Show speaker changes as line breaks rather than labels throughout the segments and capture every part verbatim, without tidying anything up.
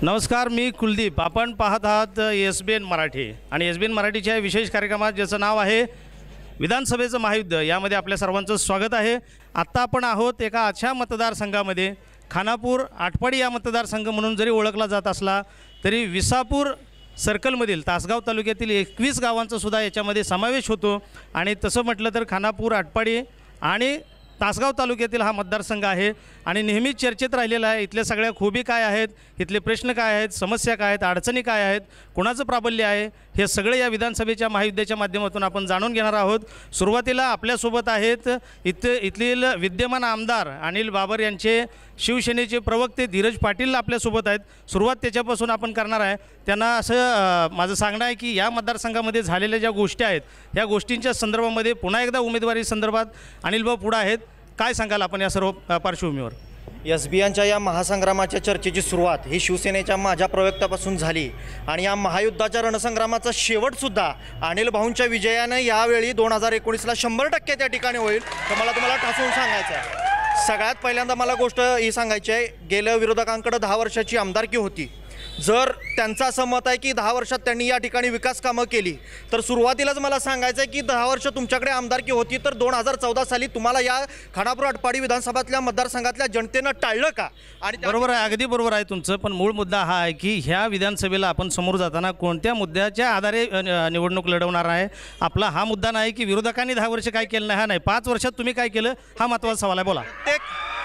नमस्कार, मी कुलदीप. आपण पाहत आहात एस बी एन मराठी आणि एस बी एन मराठीच्या विशेष कार्यक्रमात ज्याचं नाव आहे विधानसभेचं महायुद्ध. यामध्ये आपल्या सर्वांचं स्वागत आहे. आत्ता आपण आहोत एका अशा मतदारसंघामध्ये, खानापूर आटपाडी या मतदारसंघ म्हणून जरी ओळखला जात असला तरी विसापूर सर्कलमधील तासगाव तालुक्यातील एकवीस गावांचा सुद्धा याच्यामध्ये समावेश होतो. आणि तसं म्हटलं तर खानापूर आटपाडी आणि तासगाव तालुक्यातील हा मतदारसंघ आहे आणि नेहमीच चर्चेत राहिलेला आहे. इथल्या सगळ्या खूबी काय आहेत, इथले प्रश्न काय आहेत, समस्या काय आहेत, अडचणी काय आहेत, कोणाचं प्राबल्य आहे, हे सगळे या विधानसभेच्या महायुद्धाच्या माध्यमातून आपण जाणून घेणार आहोत. सुरुवातीला आपल्यासोबत आहेत इथं इथलील विद्यमान आमदार अनिल बाबर यांचे शिवसेनेचे प्रवक्ते धीरज पाटील आपल्यासोबत आहेत. सुरुवात त्याच्यापासून आपण करणार आहे. त्यांना असं माझं सांगणं आहे की या मतदारसंघामध्ये झालेल्या ज्या गोष्टी आहेत ह्या गोष्टींच्या संदर्भामध्ये पुन्हा एकदा उमेदवारी संदर्भात अनिलभाऊ पुढे आहेत. काय सांगाल आपण या सर्व पार्श्वभूमीवर?
एस बी एनच्या या महासंग्रामाच्या चर्चेची सुरुवात ही शिवसेनेच्या माझ्या प्रवक्त्यापासून झाली आणि या महायुद्धाच्या रणसंग्रामाचा शेवटसुद्धा अनिल भाऊंच्या विजयानं यावेळी दोन हजार एकोणीसला शंभर टक्के त्या ठिकाणी होईल. तर मला तुम्हाला ठासून सांगायचं आहे, सगळ्यात पहिल्यांदा मला गोष्ट ही सांगायची आहे, गेल्या विरोधकांकडे दहा वर्षाची आमदारकी होती. जर त्यांचं असं मत आहे की दहा वर्षात त्यांनी या ठिकाणी विकास कामं केली, तर सुरुवातीलाच मला सांगायचं आहे की दहा वर्ष तुमच्याकडे आमदारकी होती तर दोन हजार चौदा साली तुम्हाला या खानापूर आटपाडी विधानसभातल्या मतदारसंघातल्या जनतेनं टाळलं का? आणि
बरोबर आहे, अगदी बरोबर आहे तुमचं. पण मूळ मुद्दा हा आहे की ह्या विधानसभेला आपण समोर जाताना कोणत्या मुद्द्याच्या आधारे निवडणूक लढवणार आहे. आपला हा मुद्दा नाही की विरोधकांनी दहा वर्ष काय केलं नाही, हा नाही, पाच वर्षात तुम्ही काय केलं, हा महत्त्वाचा सवाल आहे. बोला.
प्रत्येक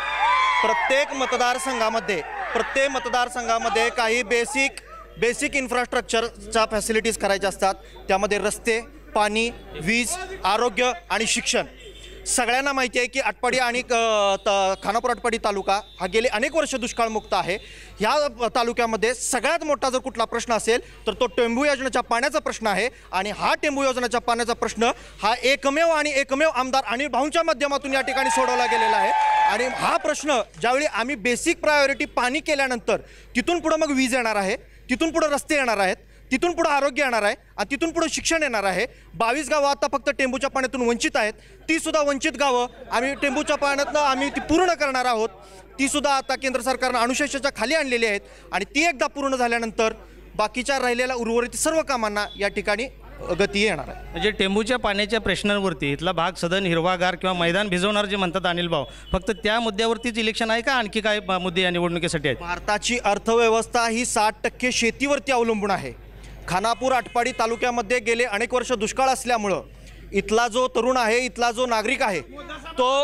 प्रत्येक मतदारसंघामध्ये प्रत्येक मतदारसंघामध्ये काही बेसिक बेसिक इन्फ्रास्ट्रक्चरच्या फॅसिलिटीज करायच्या असतात. त्यामध्ये रस्ते, पाणी, वीज, आरोग्य आणि शिक्षण. सगळ्यांना माहिती आहे की आटपाडी आणि खानापूर आटपाडी तालुका हा गेले अनेक वर्ष दुष्काळमुक्त आहे. ह्या तालुक्यामध्ये सगळ्यात मोठा जर कुठला प्रश्न असेल तर तो टेंबू योजनेच्या पाण्याचा प्रश्न आहे. आणि हा टेंबू योजनेच्या पाण्याचा प्रश्न हा एकमेव आणि एकमेव आमदार अनिल भाऊंच्या माध्यमातून या ठिकाणी सोडवला गेलेला आहे. आणि हा प्रश्न ज्यावेळी आम्ही बेसिक प्रायोरिटी पाणी केल्यानंतर तिथून पुढं मग वीज येणार आहे, तिथून पुढं रस्ते येणार आहेत, तिथून पुढं आरोग्य येणार आहे आणि तिथून पुढं शिक्षण येणार आहे. बावीस गावं आता फक्त टेंबूच्या पाण्यातून वंचित आहेत. तीसुद्धा वंचित गावं आम्ही टेंबूच्या पाण्यातनं आम्ही ती पूर्ण करणार आहोत. तीसुद्धा आता केंद्र सरकारनं अनुशेषाच्या खाली आणलेली आहेत आणि ती एकदा पूर्ण झाल्यानंतर बाकीच्या राहिलेल्या उर्वरित सर्व कामांना या ठिकाणी गती येणार आहे.
म्हणजे टेंबूच्या पाण्याच्या प्रश्नांवरती इथला भाग सदन हिरवागार किंवा मैदान भिजवणार जे म्हणतात अनिल भाऊ, फक्त त्या मुद्द्यावरतीच इलेक्शन आहे का आणखी काय मुद्दे या निवडणुकीसाठी आहेत?
भारताची अर्थव्यवस्था ही साठ टक्के शेतीवरती अवलंबून आहे. खानापूर आटपाडी तालुक्यामध्ये गेले अनेक वर्ष दुष्काळ असल्यामुळं इथला जो तरुण आहे, इथला जो नागरिक आहे, तो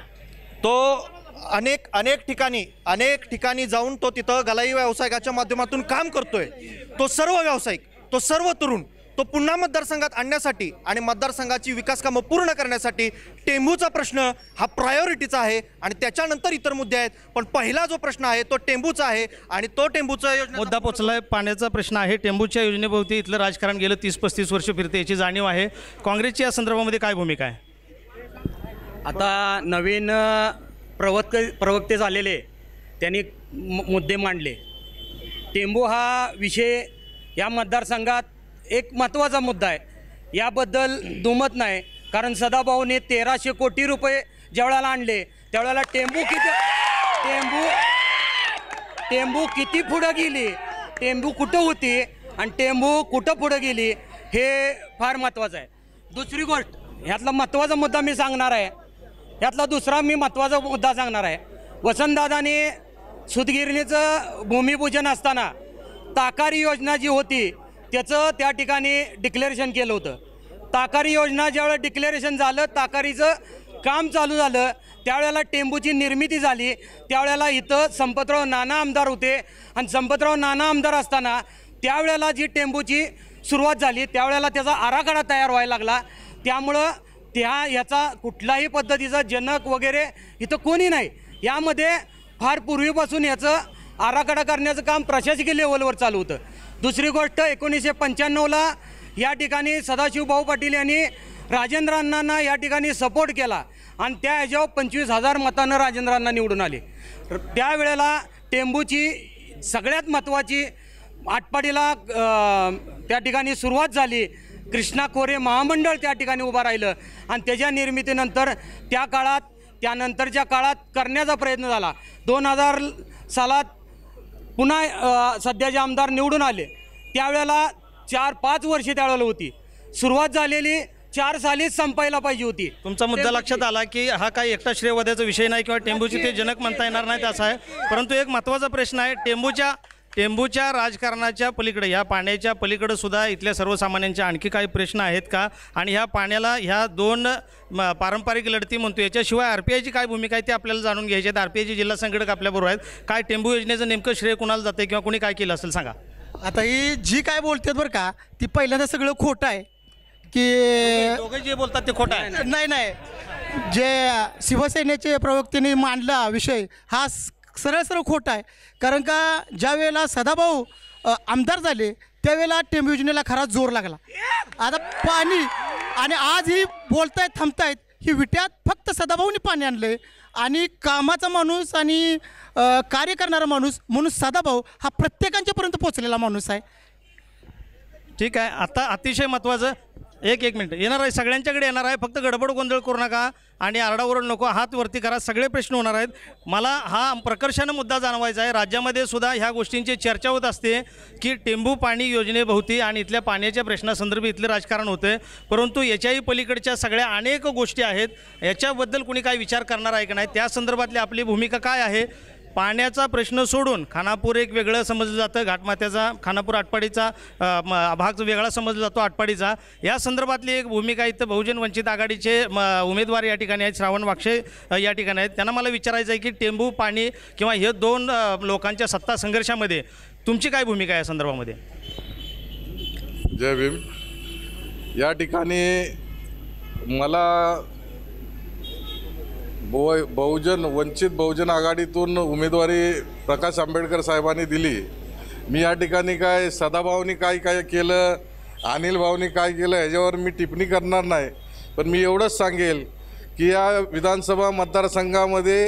तो अनेक अनेक ठिकाणी अनेक ठिकाणी जाऊन तो तिथं गलाई व्यावसायिकाच्या माध्यमातून काम करतोय. तो सर्व व्यावसायिक, तो सर्व तरुण तो पुन्हा मतदारसंघात आणण्यासाठी आणि मतदारसंघाची विकास कामं पूर्ण करण्यासाठी टेंबूचा प्रश्न हा प्रायोरिटीचा आहे आणि त्याच्यानंतर इतर मुद्दे आहेत. पण पहिला जो प्रश्न आहे तो टेंबूचा आहे आणि तो टेंबूचा योजना
मुद्दा पोचला आहे. पाण्याचा प्रश्न आहे. टेंबूच्या योजनेभोवती इथलं राजकारण गेलं तीस पस्तीस वर्ष फिरते, याची जाणीव आहे. काँग्रेसची या संदर्भामध्ये काय भूमिका आहे?
आता नवीन प्रवक्ते प्रवक्ते झालेले त्यांनी मुद्दे मांडले. टेंबू हा विषय या मतदारसंघात एक महत्त्वाचा मुद्दा आहे, याबद्दल दुमत नाही. कारण सदाभाऊने तेराशे कोटी रुपये ज्यावेळेला आणले त्यावेळेला टेंबू किती टेंबू टेंबू किती पुढं गेली, टेंबू कुठं होती आणि टेंबू कुठं पुढं गेली हे फार महत्त्वाचं आहे. दुसरी गोष्ट, ह्यातला महत्त्वाचा मुद्दा मी सांगणार आहे. ह्यातला दुसरा मी महत्त्वाचा मुद्दा सांगणार आहे. वसंतदादाने सुतगिरणीचं भूमिपूजन असताना ताकारी योजना जी होती त्याचं त्या ठिकाणी डिक्लेरेशन केलं होतं. ताकारी योजना ज्यावेळेला डिक्लेरेशन झालं, ताकारीचं काम चालू झालं, त्यावेळेला टेंबूची निर्मिती झाली. त्यावेळेला इथं संपतराव नाना आमदार होते आणि संपतराव नाना आमदार असताना त्यावेळेला जी टेंबूची सुरुवात झाली त्यावेळेला त्याचा आराखडा तयार व्हायला लागला. त्यामुळं त्या ह्याचा कुठल्याही पद्धतीचा जनक वगैरे इथं कोणी नाही. यामध्ये फार पूर्वीपासून याचं आराखडा करण्याचं काम प्रशासकीय लेवलवर चालू होतं. दुसरी गोष्ट, एकोणीसशे पंच्याण्णवला या ठिकाणी सदाशिव भाऊ पाटील यांनी राजेंद्र अण्णांना या ठिकाणी सपोर्ट केला आणि त्या ह्याच्यावर पंचवीस हजार मतानं राजेंद्र अण्णा निवडून आले. त्यावेळेला टेंबूची सगळ्यात महत्त्वाची आटपाडीला त्या ठिकाणी सुरुवात झाली. कृष्णा खोरे महामंडळ त्या ठिकाणी उभं राहिलं आणि त्याच्या निर्मितीनंतर त्या काळात त्यानंतरच्या काळात करण्याचा प्रयत्न झाला. दोन हजार सालात पुन्हा अ, सध्याचे आमदार निवडून आले त्यावेळेला चार पाच वर्षे त्यावेळेला होती. सुरुवात झालेली चार सालीच संपायला पाहिजे होती.
तुमचा मुद्दा लक्षात आला की हा काही एकटा श्रेयवाद्याचा विषय नाही किंवा टेंबूची ते जनक म्हणता येणार नाहीत असा आहे. परंतु एक महत्त्वाचा प्रश्न आहे, टेंबूच्या टेंबूच्या राजकारणाच्या पलीकडे, ह्या पाण्याच्या पलीकडे सुद्धा इथल्या सर्वसामान्यांचे आणखी काही प्रश्न आहेत का? आणि ह्या पाण्याला ह्या दोन म, पारंपरिक लढती म्हणतो याच्याशिवाय आर पी आयची काय भूमिका आहे ते आपल्याला जाणून घ्यायची आहे. आर पी आयचे जिल्हा संघटक आपल्याबरोबर आहेत. काय टेंबू योजनेचं नेमकं श्रेय कुणाला जाते किंवा कोणी काय केलं असेल सांगा.
आता ही जी काय बोलतात बरं का, ती पहिल्यांदा सगळं खोटं आहे की
दोघे जे बोलतात ते खोटं आहे.
नाही नाही जे शिवसेनेचे प्रवक्त्यांनी मांडला विषय हा स- सरळ सरळ खोटा आहे. कारण का ज्या वेळेला सदाभाऊ अ, आमदार झाले त्यावेळेला टेंबू योजनेला खरा जोर लागला. आता पाणी आणि आज ही बोलतायत थांबतायत, ही विट्यात फक्त सदाभाऊनी पाणी आणलं आणि कामाचा माणूस आणि अ, कार्य करणारा माणूस म्हणून सदाभाऊ हा प्रत्येकांच्यापर्यंत पोहोचलेला माणूस आहे.
ठीक आहे. आता अतिशय महत्त्वाचं एक एक मिनटं येणार आहे, सगळ्यांच्याकडे येणार आहे. फक्त गडबड गोंधळ करू नका आणि आरडाओरड नको, हात वरती करा. सगळे प्रश्न होणार आहेत. मला हा प्रकर्षानं मुद्दा जाणवायचा आहे. राज्यामध्ये सुद्धा ह्या गोष्टींची चर्चा होत असते की टेंबू पाणी योजनेभोवती आणि इथल्या पाण्याच्या प्रश्नासंदर्भी इथलं राजकारण होतं आहे. परंतु याच्याही पलीकडच्या सगळ्या अनेक गोष्टी आहेत. याच्याबद्दल कुणी काय विचार करणार आहे का नाही, त्या संदर्भातली आपली भूमिका काय आहे? पाण्याचा प्रश्न सोडून खानापूर एक वेगळं समजलं जातं, घाटमाथ्याचा खानापूर आटपाडीचा अ, म, भाग वेगळा समजला जातो आटपाडीचा. या संदर्भातली एक भूमिका इथं बहुजन वंचित आघाडीचे म, उमेदवार या ठिकाणी आहेत, श्रावण वाक्षे अ, या ठिकाणी आहेत. त्यांना मला विचारायचं आहे की टेंबू पाणी किंवा हे दोन अ, लोकांच्या सत्ता संघर्षामध्ये तुमची काय भूमिका आहे या संदर्भामध्ये?
जय भीम. या ठिकाणी मला बहु बहुजन वंचित बहुजन आघाडीतून उमेदवारी प्रकाश आंबेडकर साहेबांनी दिली. मी या ठिकाणी काय सदाभाऊनी काय काय केलं, अनिल भाऊनी काय केलं ह्याच्यावर मी टिप्पणी करणार नाही. पण मी एवढंच सांगेल की या विधानसभा मतदारसंघामध्ये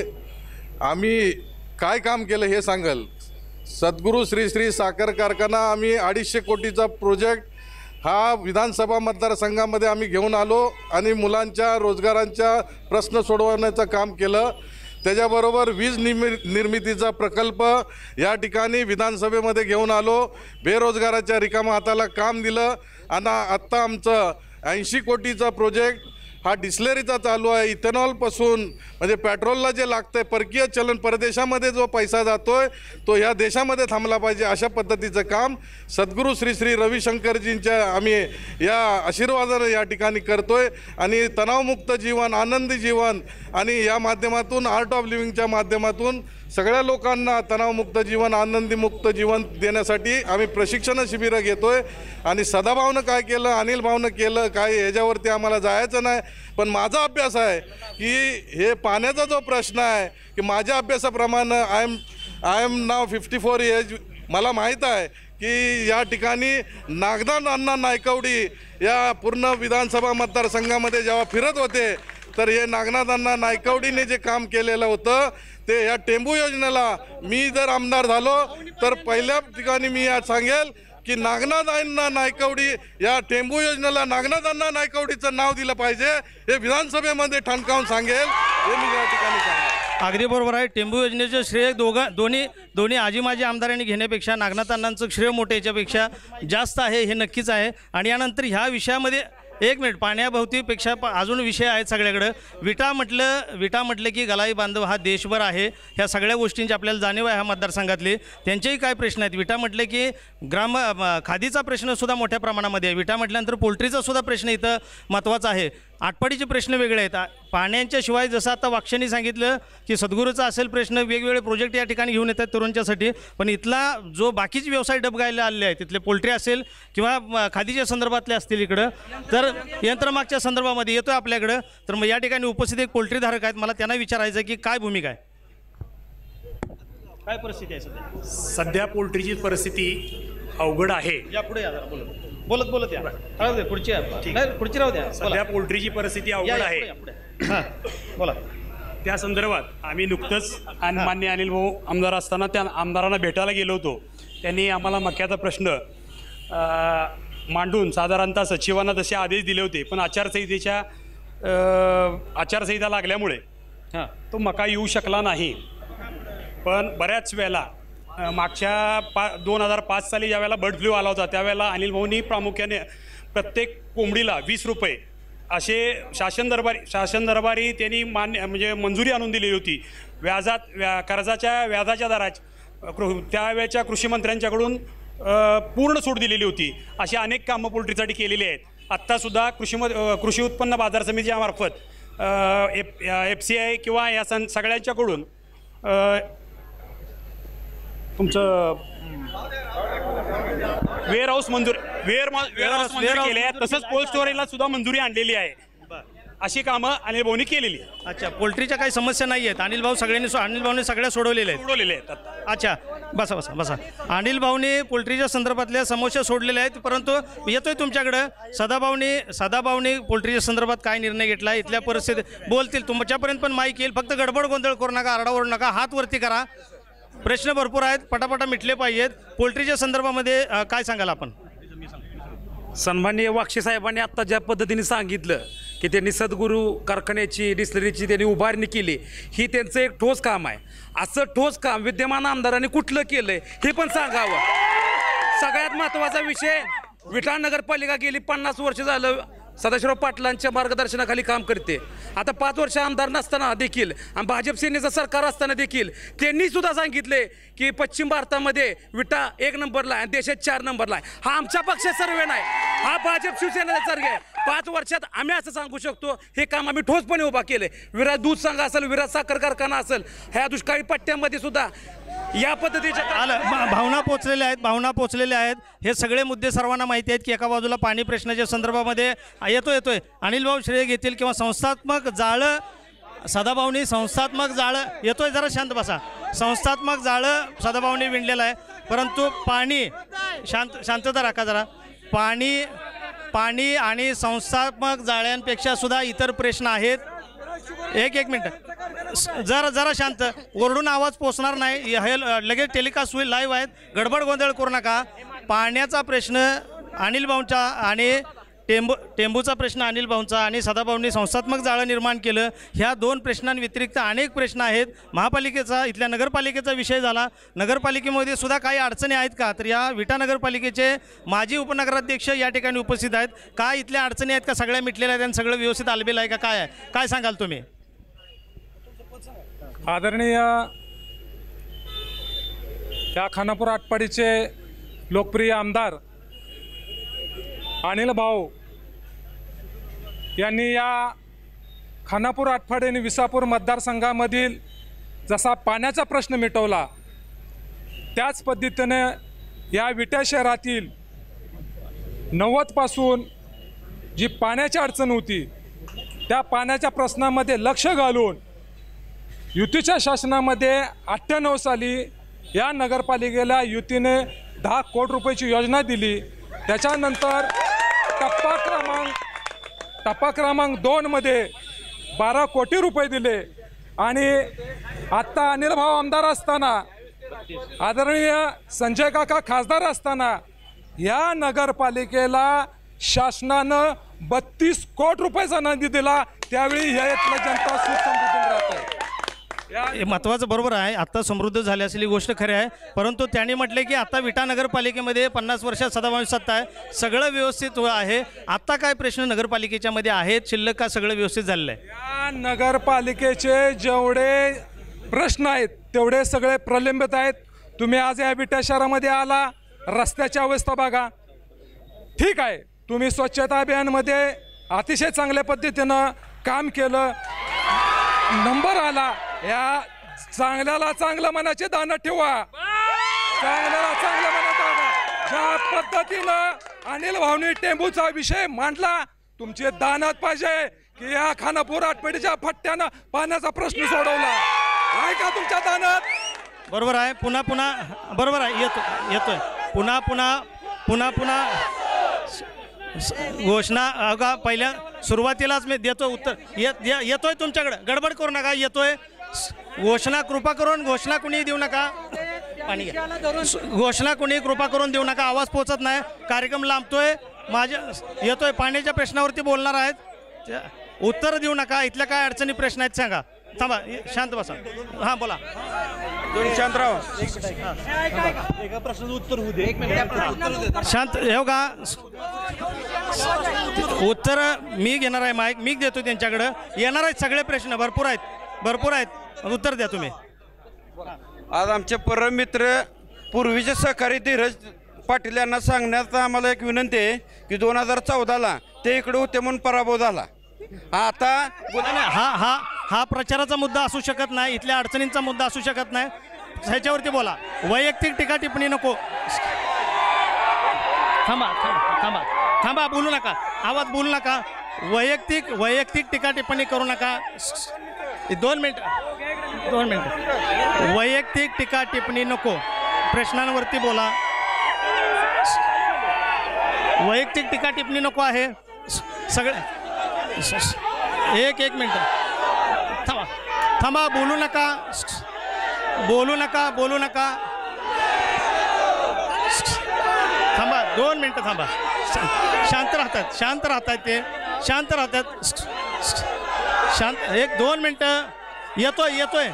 आम्ही काय काम केलं हे सांगेल. सद्गुरू श्री श्री साखर कारखाना आम्ही अडीचशे कोटीचा प्रोजेक्ट हा विधानसभा मतदारसंघामध्ये आम्ही घेऊन आलो आणि मुलांच्या रोजगारांच्या प्रश्न सोडवण्याचं काम केलं. त्याच्याबरोबर वीज निर्मि निर्मितीचा प्रकल्प या ठिकाणी विधानसभेमध्ये घेऊन आलो. बेरोजगाराच्या रिकामा हाताला काम दिलं. आणि आत्ता आमचं ऐंशी कोटीचा प्रोजेक्ट हा डिस्लरीचा चालू आहे. इथेनॉलपासून म्हणजे पेट्रोलला जे लागतं आहे, परकीय चलन परदेशामध्ये जो पैसा जातो आहे तो ह्या देशामध्ये थांबला पाहिजे, अशा पद्धतीचं काम सद्गुरू श्री श्री रविशंकरजींच्या आम्ही या आशीर्वादानं या ठिकाणी करतो आहे. आणि तणावमुक्त जीवन, आनंदी जीवन आणि या माध्यमातून आर्ट ऑफ लिव्हिंगच्या माध्यमातून सगळ्या लोकांना तणावमुक्त जीवन, आनंदीमुक्त जीवन देण्यासाठी आम्ही प्रशिक्षण शिबिरं घेतो आहे. आणि सदाभाऊनं काय केलं, अनिल भाऊनं केलं काय ह्याच्यावरती आम्हाला जायचं नाही. पण माझा अभ्यास आहे की हे पाण्याचा जो प्रश्न आहे की माझ्या अभ्यासाप्रमाणे आय एम आय एम नाव फिफ्टी फोर एज मला माहीत आहे की या ठिकाणी नागनाथ अण्णा नायकवडी या पूर्ण विधानसभा मतदारसंघामध्ये जेव्हा फिरत होते तर हे नागनाथ अण्णा नायकवडीने जे काम केलेलं होतं ते या टेंबू योजनेला मी जर आमदार झालो तर पहिल्या ठिकाणी मी आज सांगेल की नागनाथ अण्णा नायकवडी या टेंबू योजनेला नागनाथ अण्णा नायकवडीचं नाव दिलं पाहिजे हे विधानसभेमध्ये ठणकावून सांगेल. हे मी या ठिकाणी सांगेल.
अगदी बरोबर आहे. टेंबू योजनेचं श्रेय दोघा दोन्ही दोन्ही आजी माजी आमदारांनी घेण्यापेक्षा नागनाथ अण्णांचं श्रेय मोठं याच्यापेक्षा जास्त आहे, हे नक्कीच आहे. आणि यानंतर ह्या विषयामध्ये एक मिनिट पाण्याभोवतीपेक्षा प अजून विषय आहेत सगळ्याकडं. विटा म्हटलं विटा म्हटलं की गलाई बांधव हा देशभर आहे. ह्या सगळ्या गोष्टींची आपल्याला जाणीव आहे ह्या मतदारसंघातली. त्यांचेही काय प्रश्न आहेत. विटा म्हटलं की ग्राम खादीचा प्रश्नसुद्धा मोठ्या प्रमाणामध्ये आहे. विटा म्हटल्यानंतर पोल्ट्रीचा सुद्धा प्रश्न इथं महत्त्वाचा आहे. आटपाडीचे प्रश्न वेगळे आहेत. पाण्याच्या शिवाय जसं आता वाक्षांनी सांगितलं की सद्गुरूचा असेल प्रश्न, वेगवेगळे प्रोजेक्ट या ठिकाणी घेऊन येतात तरुणच्यासाठी. पण इथला जो बाकीचे व्यवसाय डबगायला आलेले आहेत, तिथले पोल्ट्री असेल किंवा खादीच्या संदर्भातले असतील इकडं, तर यंत्रमागच्या संदर्भामध्ये येतो आहे आपल्याकडं. तर मग या ठिकाणी उपस्थित एक पोल्ट्रीधारक आहेत. मला त्यांना विचारायचं की काय भूमिका आहे, काय परिस्थिती आहे सध्या?
सध्या पोल्ट्रीची परिस्थिती अवघड आहे.
या पुढे या जरा, बोलत बोलत बोलत या. राहू दे, पुढची नाही, पुढची राहू द्या.
सध्या पोल्ट्रीची परिस्थिती
या,
अवघड
या,
आहे.
पुढे या, पुढे. हां बोला.
त्या संदर्भात आम्ही नुकतंच आणि मान्य अनिल भाऊ आमदार असताना त्या आमदारांना भेटायला गेलो होतो. त्यांनी आम्हाला मक्याचा प्रश्न अ, मांडून साधारणतः सचिवांना तसे आदेश दिले होते. पण आचारसंहितेच्या अ, आचारसंहिता लागल्यामुळे
हां
तो मका येऊ शकला नाही. पण बऱ्याच वेळेला अ, मागच्या पा दोन हजार पाच साली ज्यावेळेला बर्ड फ्लू आला होता त्यावेळेला अनिल भाऊनी प्रामुख्याने प्रत्येक कोंबडीला वीस रुपये असे शासन दरबारी शासन दरबारी त्यांनी मान्य म्हणजे मंजुरी आणून दिलेली होती. व्याजात व्या कर्जाच्या व्याजाच्या दराची कृ त्यावेळच्या कृषी मंत्र्यांच्याकडून अ, पूर्ण सूट दिलेली होती. अशी अनेक कामं पोल्ट्रीसाठी केलेली आहेत. आत्तासुद्धा कृषी म कृषी उत्पन्न बाजार समितीमार्फत एफ एफ सी आय किंवा या सं सगळ्यांच्याकडून अ, तुमचं वेअर हाऊस मंजूर वेअर वेअर हाऊस मंजूर केले आहे. तसंच कोल्ड स्टोरेजला सुद्धा मंजुरी आणलेली आहे. अशी कामं अनिल भाऊनी केलेली आहे.
अच्छा, पोल्ट्रीच्या काही समस्या नाही आहेत. अनिल भाऊ सगळ्यांनी सो- अनिल भाऊने सगळ्या सोडवलेल्या आहेत.
सोडवलेले आहेत आता.
अच्छा, बसा बसा बसा. अनिल भाऊने पोल्ट्रीच्या संदर्भातल्या समस्या सोडलेल्या आहेत. परंतु येतोय तुमच्याकडं सदाभाऊने सदाभाऊने पोल्ट्रीच्या संदर्भात काय निर्णय घेतला, इथल्या परिस्थिती बोलतील, तुमच्यापर्यंत पण माईक येईल. फक्त गडबड गोंधळ करू नका, आरडाओरडू नका, हात वरती करा. प्रश्न भरपूर आहेत, पटापटा मिटले पाहिजेत. पोल्ट्रीच्या संदर्भामध्ये अ, काय सांगाल आपण?
सन्माननीय वाक्षे साहेबांनी आत्ता ज्या पद्धतीने सांगितलं की त्यांनी सद्गुरू कारखान्याची डिस्लरीची त्यांनी उभारणी केली, ही त्यांचं एक ठोस काम आहे. असं ठोस काम विद्यमान आमदारांनी कुठलं केलंय हे पण सांगावं. सगळ्यात महत्त्वाचा विषय, विटा नगरपालिका गेली पन्नास वर्ष झालं सदाशिवराव पाटलांच्या मार्गदर्शनाखाली काम करते. आता पाच वर्ष आमदार नसताना देखील आणि भाजप सेनेचं सरकार असताना देखील त्यांनी सुद्धा सांगितले की पश्चिम भारतामध्ये विटा एक नंबरला आहे आणि देशात चार नंबरला आहे. हा आमच्या पक्षाचा सर्वे नाही, हा भाजप शिवसेनेचा सर्वे आहे. पाच वर्षात आम्ही असं सांगू शकतो हे काम आम्ही ठोसपणे उभा केले. विराट दूध संघ असेल, विराट साखर कारखाना असेल, ह्या दुष्काळी पट्ट्यामध्ये सुद्धा या पद्धतीच्या
आलं भा- भावना पोचलेल्या आहेत भावना पोचलेल्या आहेत. हे सगळे मुद्दे सर्वांना माहिती आहेत की एका बाजूला पाणी प्रश्नाच्या संदर्भामध्ये येतोय येतोय अनिल भाऊ श्रेय घेतील किंवा संस्थात्मक जाळं सदाभाऊनी संस्थात्मक जाळं येतोय जरा शांत बसा. संस्थात्मक जाळं सदाभाऊनी विणलेलं आहे. परंतु पाणी शांत शांतता राखा जरा. पाणी पाणी आणि संस्थात्मक जाळ्यांपेक्षा सुद्धा इतर प्रश्न आहेत. एक एक मिनटं जरा जरा शांत, ओरडून आवाज पोचणार नाही. हे लगेच टेलिकास्ट होईल, लाईव्ह आहेत. गडबड गोंधळ करू नका. पाण्याचा प्रश्न अनिल भाऊंचा आणि टेंबू टेंबूचा प्रश्न अनिल भाऊंचा आणि सदाभाऊंनी संस्थात्मक जाळं निर्माण केलं. ह्या दोन प्रश्नांव्यतिरिक्त अनेक प्रश्न आहेत. महापालिकेचा इथल्या नगरपालिकेचा विषय झाला. नगरपालिकेमध्ये सुद्धा काही अडचणी आहेत का, तर या विटा नगरपालिकेचे माजी उपनगराध्यक्ष या ठिकाणी उपस्थित आहेत. काय इथल्या अडचणी आहेत का, सगळ्या मिटलेल्या आहेत आणि सगळं व्यवस्थित आलबेल आहे का, काय आहे, काय सांगाल तुम्ही?
आदरणीय या खानापूर आटपाडीचे लोकप्रिय आमदार अनिल भाऊ यांनी या खानापूर आटपाडी आणि विसापूर मतदारसंघामधील जसा पाण्याचा प्रश्न मिटवला, त्याच पद्धतीने या विटा शहरातील नव्वदपासून जी पाण्याची अडचण होती त्या पाण्याच्या प्रश्नामध्ये लक्ष घालून युतीच्या शासनामध्ये अठ्ठ्याण्णव साली या नगरपालिकेला युतीने दहा कोटी रुपयाची योजना दिली. त्याच्यानंतर टप्पा क्रमांक टप्पा क्रमांक दोनमध्ये बारा कोटी रुपये दिले आणि आत्ता अनिल भाऊ आमदार असताना, आदरणीय संजय काका खासदार असताना या नगरपालिकेला शासनानं बत्तीस कोटी रुपयाचा निधी दिला. त्यावेळी या इथला जनता सुख समृद्धीने राहते.
हे महत्त्वाचं बरोबर आहे. आत्ता समृद्ध झाली असलेली गोष्ट खरी आहे. परंतु त्यांनी म्हटले की आता विटा नगरपालिकेमध्ये पन्नास वर्षात सदाभाऊ सत्ता आहे, सगळं व्यवस्थित आहे. आत्ता काय प्रश्न नगरपालिकेच्या मध्ये आहेत शिल्लक का सगळं व्यवस्थित झालेलं आहे?
या नगरपालिकेचे जेवढे प्रश्न आहेत तेवढे सगळे प्रलंबित आहेत. तुम्ही आज या विटा शहरामध्ये आला, रस्त्याची अवस्था बघा. ठीक आहे, तुम्ही स्वच्छता अभियानमध्ये अतिशय चांगल्या पद्धतीनं काम केलं, नंबर आला. या चांगल्याला चांगलं मनाचे दान ठेवा, चांगल्याला चांगलं मनात ठेवा. ज्या पद्धतीनं अनिल भाऊनी टेंबूचा विषय मांडला, तुमचे दानात पाहिजे की या खानापूर आटपेडीच्या फट्ट्यानं पाण्याचा प्रश्न सोडवला. आहे का तुमच्या दानात?
बरोबर आहे. पुन्हा पुन्हा बरोबर आहे. येतो येतोय पुन्हा पुन्हा पुन्हा पुन्हा घोषणा अगा पहिल्या सुरुवातीलाच मी देतो उत्तर. येत येतोय तुमच्याकडे, गडबड करू नका. येतोय घोषणा, कृपा करून घोषणा कुणी देऊ नका. पाणी घ्या. घोषणा कुणी कृपा करून देऊ नका. आवाज पोचत नाही, कार्यक्रम लांबतोय. माझ्या येतोय पाण्याच्या प्रश्नावरती बोलणार आहेत, उत्तर देऊ नका. इथल्या काय अडचणी प्रश्न आहेत सांगा. थांबा शांत बसा. हां बोला.
शांतराव
एका प्रश्नाचं उत्तर होऊ दे.
शांत हे का उत्तर मी घेणार आहे माईक मी देतो त्यांच्याकडं. येणार आहेत सगळे प्रश्न भरपूर आहेत भरपूर आहेत उत्तर द्या तुम्ही.
आज आमचे परम मित्र पूर्वीचे सहकारी धीरज पाटील यांना सांगण्यात आम्हाला एक विनंती आहे की दोन हजार चौदाला ते इकडे होते म्हणून पराभव झाला. आता
हा हा हा प्रचाराचा मुद्दा असू शकत नाही, इथल्या अडचणींचा मुद्दा असू शकत नाही. ह्याच्यावरती बोला. वैयक्तिक टीका टिप्पणी नको. थांबा थांबा थांबा थांबा बोलू नका. आवाज बोलू नका. वैयक्तिक वैयक्तिक टीका टिप्पणी करू नका. दोन मिनिट दोन मिनिट वैयक्तिक टीका टिप्पणी नको. प्रश्नांवरती बोला. वैयक्तिक टीका टिप्पणी नको आहे सगळे. एक एक मिनिट थांबा थांबा बोलू नका बोलू नका बोलू नका थांबा दोन मिनटं थांबा. शांत राहतात शांत राहतात ते शांत राहतात शांत. एक दोन मिनटं येतोय येतोय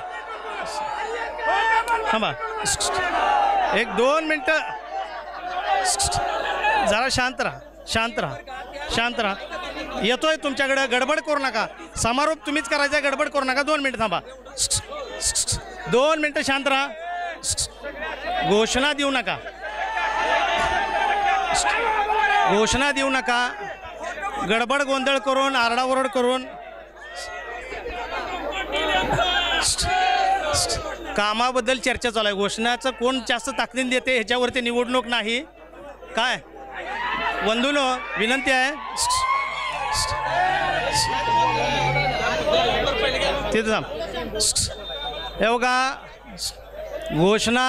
थांबा. एक दोन मिनटं जरा शांत राहा शांत राहा शांत राहा. येतोय तुमच्याकडं. गडबड करू नका. समारोप तुम्हीच करायचा. गडबड करू नका. दोन मिनटं थांबा. दोन मिनटं शांत राहा. घोषणा देऊ नका घोषणा देऊ नका. गडबड गोंधळ करून आरडाओरड करून कामाबद्दल चर्चा चालू आहे. घोषणाचं कोण जास्त ताकदीन देते ह्याच्यावरती निवडणूक नाही. काय बंधूनो विनंती आहे तिथं थांब. हे बघा घोषणा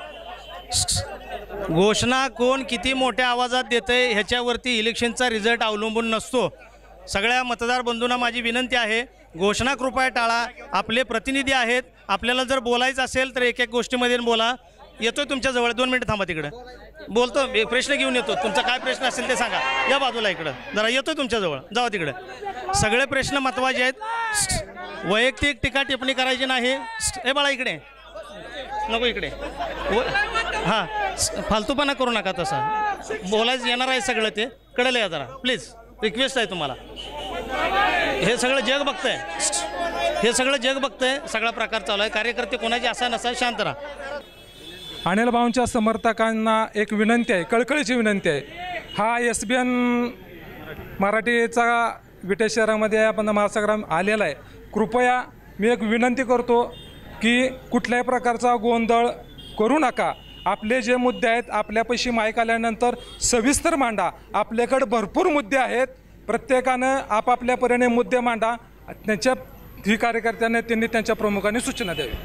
घोषणा कोण किती मोठ्या आवाजात देते ह्याच्यावरती इलेक्शनचा रिझल्ट अवलंबून नसतो. सगळ्या मतदार बंधूंना माझी विनंती आहे घोषणा कृपया टाळा. आपले प्रतिनिधी आहेत. आपल्याला जर बोलायचं असेल तर एक एक गोष्टीमध्ये बोला. येतोय तुमच्याजवळ. दोन मिनटं थांबा. तिकडं बोलतो. एक प्रश्न घेऊन येतो. तुमचा काय प्रश्न असेल ते सांगा. या बाजूला इकडं जरा येतोय तुमच्याजवळ. जावा तिकडं. सगळे प्रश्न महत्त्वाचे आहेत. वैयक्तिक टीका टिप्पणी करायची नाही. हे बाळा इकडे नको इकडे. हां फालतूपणा करू नका. तसा बोलायचं येणार आहे सगळं ते कळलं या जरा प्लीज. रिक्वेस्ट आहे तुम्हाला. हे सगळं जग बघतंय हे सगळं जग बघतंय सगळा प्रकार चालू आहे. कार्यकर्ते कोणाचे असा नसा. शांत राहा.
अनिल भाऊंच्या समर्थकांना एक विनंती आहे कळकळीची विनंती आहे. हा एस बी एन मराठीचा विटे शहरामध्ये आपण महासंग्राम आलेला आहे. कृपया मी एक विनंती करतो की कुठल्याही प्रकारचा गोंधळ करू नका. आपले जे मुद्दे आहेत आपल्यापाशी माईक आल्यानंतर सविस्तर मांडा. आपल्याकडे भरपूर मुद्दे आहेत. प्रत्येकानं आपापल्या परीने मुद्दे मांडा. त्यांच्या ही कार्यकर्त्यांना त्यांनी त्यांच्या प्रमुखांनी सूचना द्यावी.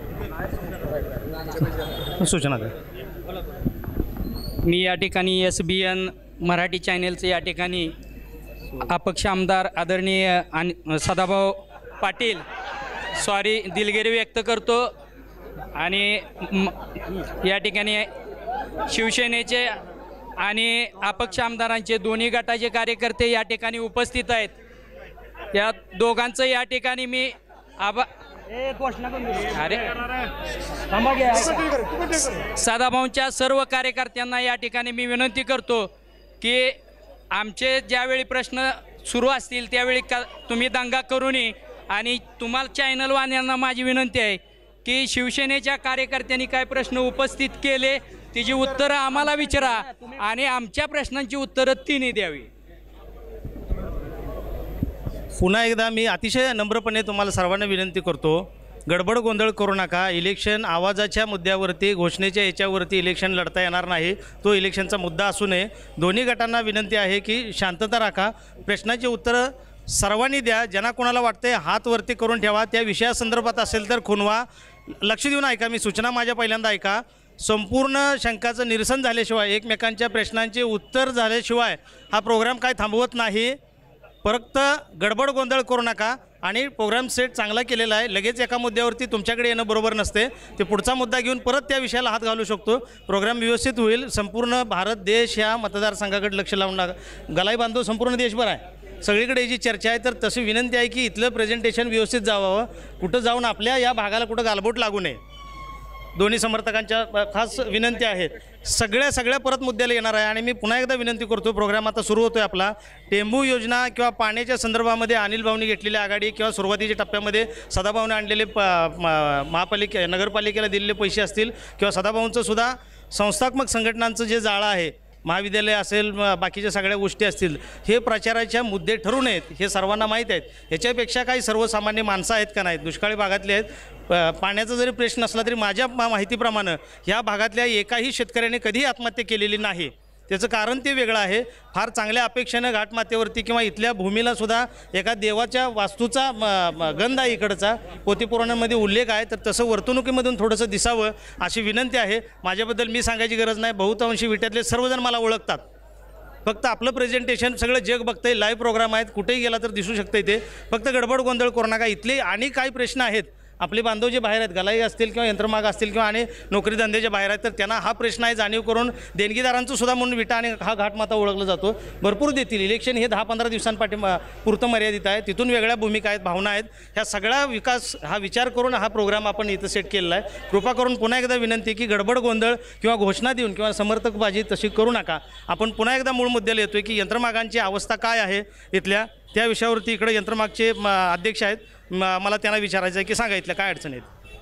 सूचना द्या.
मी या ठिकाणी एस बी एन मराठी चॅनेलचे या ठिकाणी अपक्ष आमदार आदरणीय आणि सदाभाऊ पाटील सॉरी दिलगिरी व्यक्त करतो. आणि या ठिकाणी शिवसेनेचे आणि अपक्ष आमदारांचे दोन्ही गटाचे कार्यकर्ते या ठिकाणी उपस्थित आहेत. या दोघांचं या ठिकाणी मी आबा अरे सदाभाऊंच्या सर्व कार्यकर्त्यांना या ठिकाणी मी विनंती करतो की आमचे ज्यावेळी प्रश्न सुरू असतील त्यावेळी का तुम्ही दंगा करू नये. आणि तुम्हाला चॅनलवाल्यांना माझी विनंती आहे की शिवसेनेच्या कार्यकर्त्यांनी काय प्रश्न उपस्थित केले तिची उत्तरं आम्हाला विचारा आणि आमच्या प्रश्नांची उत्तरं तिने द्यावी.
पुन्हा एकदा मी अतिशय नम्रपणे तुम्हाला सर्वांना विनंती करतो गडबड गोंधळ करू नका. इलेक्शन आवाजाच्या मुद्द्यावरती घोषणेच्या याच्यावरती इलेक्शन लढता येणार नाही. तो इलेक्शनचा मुद्दा असू नये. दोन्ही गटांना विनंती आहे की शांतता राखा. प्रश्नाची उत्तरं सर्वांनी द्या. ज्यांना कोणाला वाटते हात वरती करून ठेवा. त्या विषयासंदर्भात असेल तर खुणवा. लक्ष देऊन ऐका. मी सूचना माझ्या पहिल्यांदा ऐका. संपूर्ण शंकाचं निरसन झाल्याशिवाय एकमेकांच्या प्रश्नांचे उत्तर झाल्याशिवाय हा प्रोग्राम काय थांबवत नाही. फक्त गडबड गोंधळ करू नका. आणि प्रोग्राम सेट चांगला केलेला आहे. लगेच एका मुद्द्यावरती तुमच्याकडे येणं बरोबर नसते. ते पुढचा मुद्दा घेऊन परत त्या विषयाला हात घालू शकतो. प्रोग्राम व्यवस्थित होईल. संपूर्ण भारत देश ह्या मतदारसंघाकडे लक्ष लावून गलाई बांधव संपूर्ण देशभर आहे. सगळीकडे जी चर्चा आहे, तर तशी विनंती आहे की इथलं प्रेझेंटेशन व्यवस्थित जावावं, कुठं जाऊन आपल्या या भागाला कुठं गालबोट लागू नये. दोन्ही समर्थकांच्या अ, खास विनंती आहेत. सगळ्या सगळ्या परत मुद्द्याला येणार आहे आणि मी पुन्हा एकदा विनंती करतो, प्रोग्राम आता सुरू होतो आहे आपला. टेंबू योजना किंवा पाण्याच्या संदर्भामध्ये अनिल भाऊंनी घेतलेली आघाडी किंवा सुरुवातीच्या टप्प्यामध्ये सदाभाऊने आणलेले प म- महापालिके नगरपालिकेला दिलेले पैसे असतील किंवा सदाभाऊंचं सुद्धा संस्थात्मक संघटनांचं जे जाळं आहे, महाविद्यालय असेल, म- बाकीच्या सगळ्या गोष्टी असतील, हे प्रचाराच्या मुद्दे ठरू नयेत हे सर्वांना माहीत आहेत. ह्याच्यापेक्षा काही सर्वसामान्य माणसं आहेत का नाहीत, दुष्काळी भागातले आहेत. प- पाण्याचा जरी प्रश्न नसला तरी माझ्या मा माहितीप्रमाणे ह्या भागातल्या एकाही शेतकऱ्याने कधीही आत्महत्या केलेली नाही. त्याचं कारण ते वेगळं आहे. फार चांगल्या अपेक्षेनं घाटमाथ्यावरती किंवा इथल्या भूमीला सुद्धा एका देवाच्या वास्तूचा म- म- गंध आहे, इकडचा पोथीपुराणांमध्ये उल्लेख आहे, तर तसं वर्तणुकीमधून थोडंसं दिसावं अशी विनंती आहे. माझ्याबद्दल मी सांगायची गरज नाही, बहुतांशी विट्यातले सर्वजण मला ओळखतात. फक्त आपलं प्रेझेंटेशन सगळं जग बघतंय, लाईव्ह प्रोग्राम आहेत, कुठेही गेला तर दिसू शकतं ते. फक्त गडबड गोंधळ करू नका. इथले आणि काही प्रश्न आहेत, आपले बांधव जे बाहेर आहेत, गलाई असतील किंवा यंत्रमाग असतील किंवा आणि नोकरी धंद्याच्या बाहेर आहेत, तर त्यांना हा प्रश्न आहे जाणीव करून देणगीदारांचं सुद्धा म्हणून विटा आणि हा घाटमाता ओळखला जातो. भरपूर देतील. इलेक्शन हे दहा पंधरा दिवसांपाठी पुरतं मर्यादित आहे. तिथून वेगळ्या भूमिका आहेत, भावना आहेत. ह्या सगळा विकास हा विचार करून हा प्रोग्राम आपण इथं सेट केलेला आहे. कृपा करून पुन्हा एकदा विनंती की गडबड गोंधळ किंवा घोषणा देऊन किंवा समर्थकबाजी तशी करू नका. आपण पुन्हा एकदा मूळ मुद्द्याला येतोय की यंत्रमागांची अवस्था काय आहे इथल्या, त्या विषयावरती इकडे यंत्रमागचे म- अध्यक्ष आहेत. म- मला त्यांना विचारायचं आहे की सांगा इथल्या काय अडचण आहेत.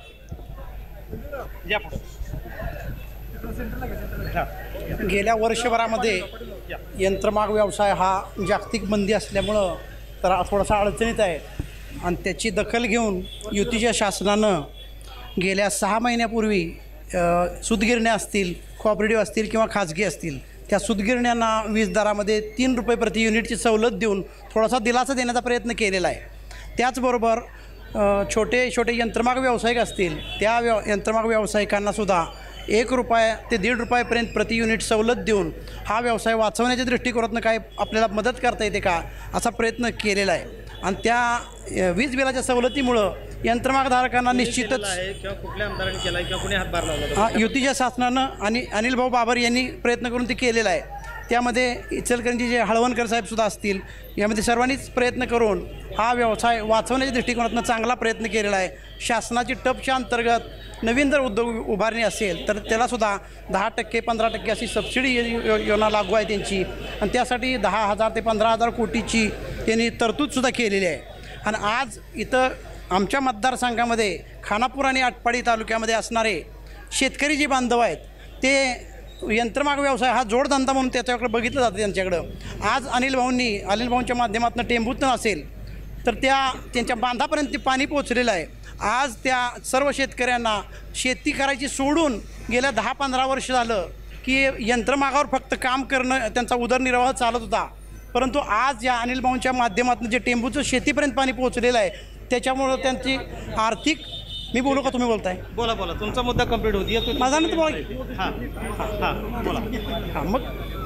गेल्या वर्षभरामध्ये यंत्रमाग व्यवसाय हा जागतिक मंदी असल्यामुळं तर थोडासा अडचणीत आहे आणि त्याची दखल घेऊन युतीच्या शासनानं गेल्या सहा महिन्यापूर्वी अ, सूतगिरण्या असतील, कोऑपरेटिव्ह असतील किंवा खाजगी असतील, त्या सूतगिरण्यांना वीज दरामध्ये तीन रुपये प्रति युनिटची सवलत देऊन थोडासा दिलासा देण्याचा प्रयत्न केलेला आहे. त्याचबरोबर अ, छोटे छोटे यंत्रमाग व्यावसायिक असतील, त्या व्यव यंत्रमाग व्यावसायिकांनासुद्धा एक रुपये ते दीड रुपयापर्यंत प्रति युनिट सवलत देऊन हा व्यवसाय वाचवण्याच्या दृष्टिकोनातून काय आपल्याला मदत करता येते का असा प्रयत्न केलेला आहे. आणि त्या अ, वीज बिलाच्या सवलतीमुळं यंत्रमागधारकांना निश्चितच
आहे किंवा कुठल्या आमदारांनी केला किंवा कुणी हातभार लावला
हा, युतीच्या शासनानं आणि अनिल भाऊ बाबर यांनी प्रयत्न करून ते केलेला आहे. त्यामध्ये इचलकरंजी जे हळवणकर साहेबसुद्धा असतील, यामध्ये सर्वांनीच प्रयत्न करून हा व्यवसाय वाचवण्याच्या दृष्टिकोनातून चांगला प्रयत्न केलेला आहे. शासनाची टपच्या अंतर्गत नवीन जर उद्योग उभारणी असेल तर त्यालासुद्धा दहा टक्के पंधरा टक्के अशी सबसिडी यो- योजना लागू आहे त्यांची, आणि त्यासाठी दहा हजार ते पंधरा हजार कोटीची त्यांनी तरतूदसुद्धा केलेली आहे. आणि आज इथं आमच्या मतदारसंघामध्ये खानापूर आणि आटपाडी तालुक्यामध्ये असणारे शेतकरी जे बांधव आहेत ते यंत्रमाग व्यवसाय हा जोडधंदा म्हणून त्याच्याकडे बघितलं जातं त्यांच्याकडं. आज अनिल भाऊंनी अनिल भाऊंच्या माध्यमातून टेंबूतून असेल तर त्या त्यांच्या बांधापर्यंत ते पाणी पोचलेलं आहे. आज त्या सर्व शेतकऱ्यांना शेती करायची सोडून गेल्या दहा पंधरा वर्ष झालं की यंत्रमागावर फक्त काम करणं त्यांचा उदरनिर्वाह चालत होता. परंतु आज या अनिल भाऊंच्या माध्यमातून जे टेंबूचं शेतीपर्यंत पाणी पोहोचलेलं आहे त्याच्यामुळं त्यांची आर्थिक, मी बोलू का तुम्ही बोलताय?
बोला बोला, तुमचा मुद्दा कंप्लीट होती. येतो
माझा ना तुम्हाला
हां हां हां बोला.
हां मग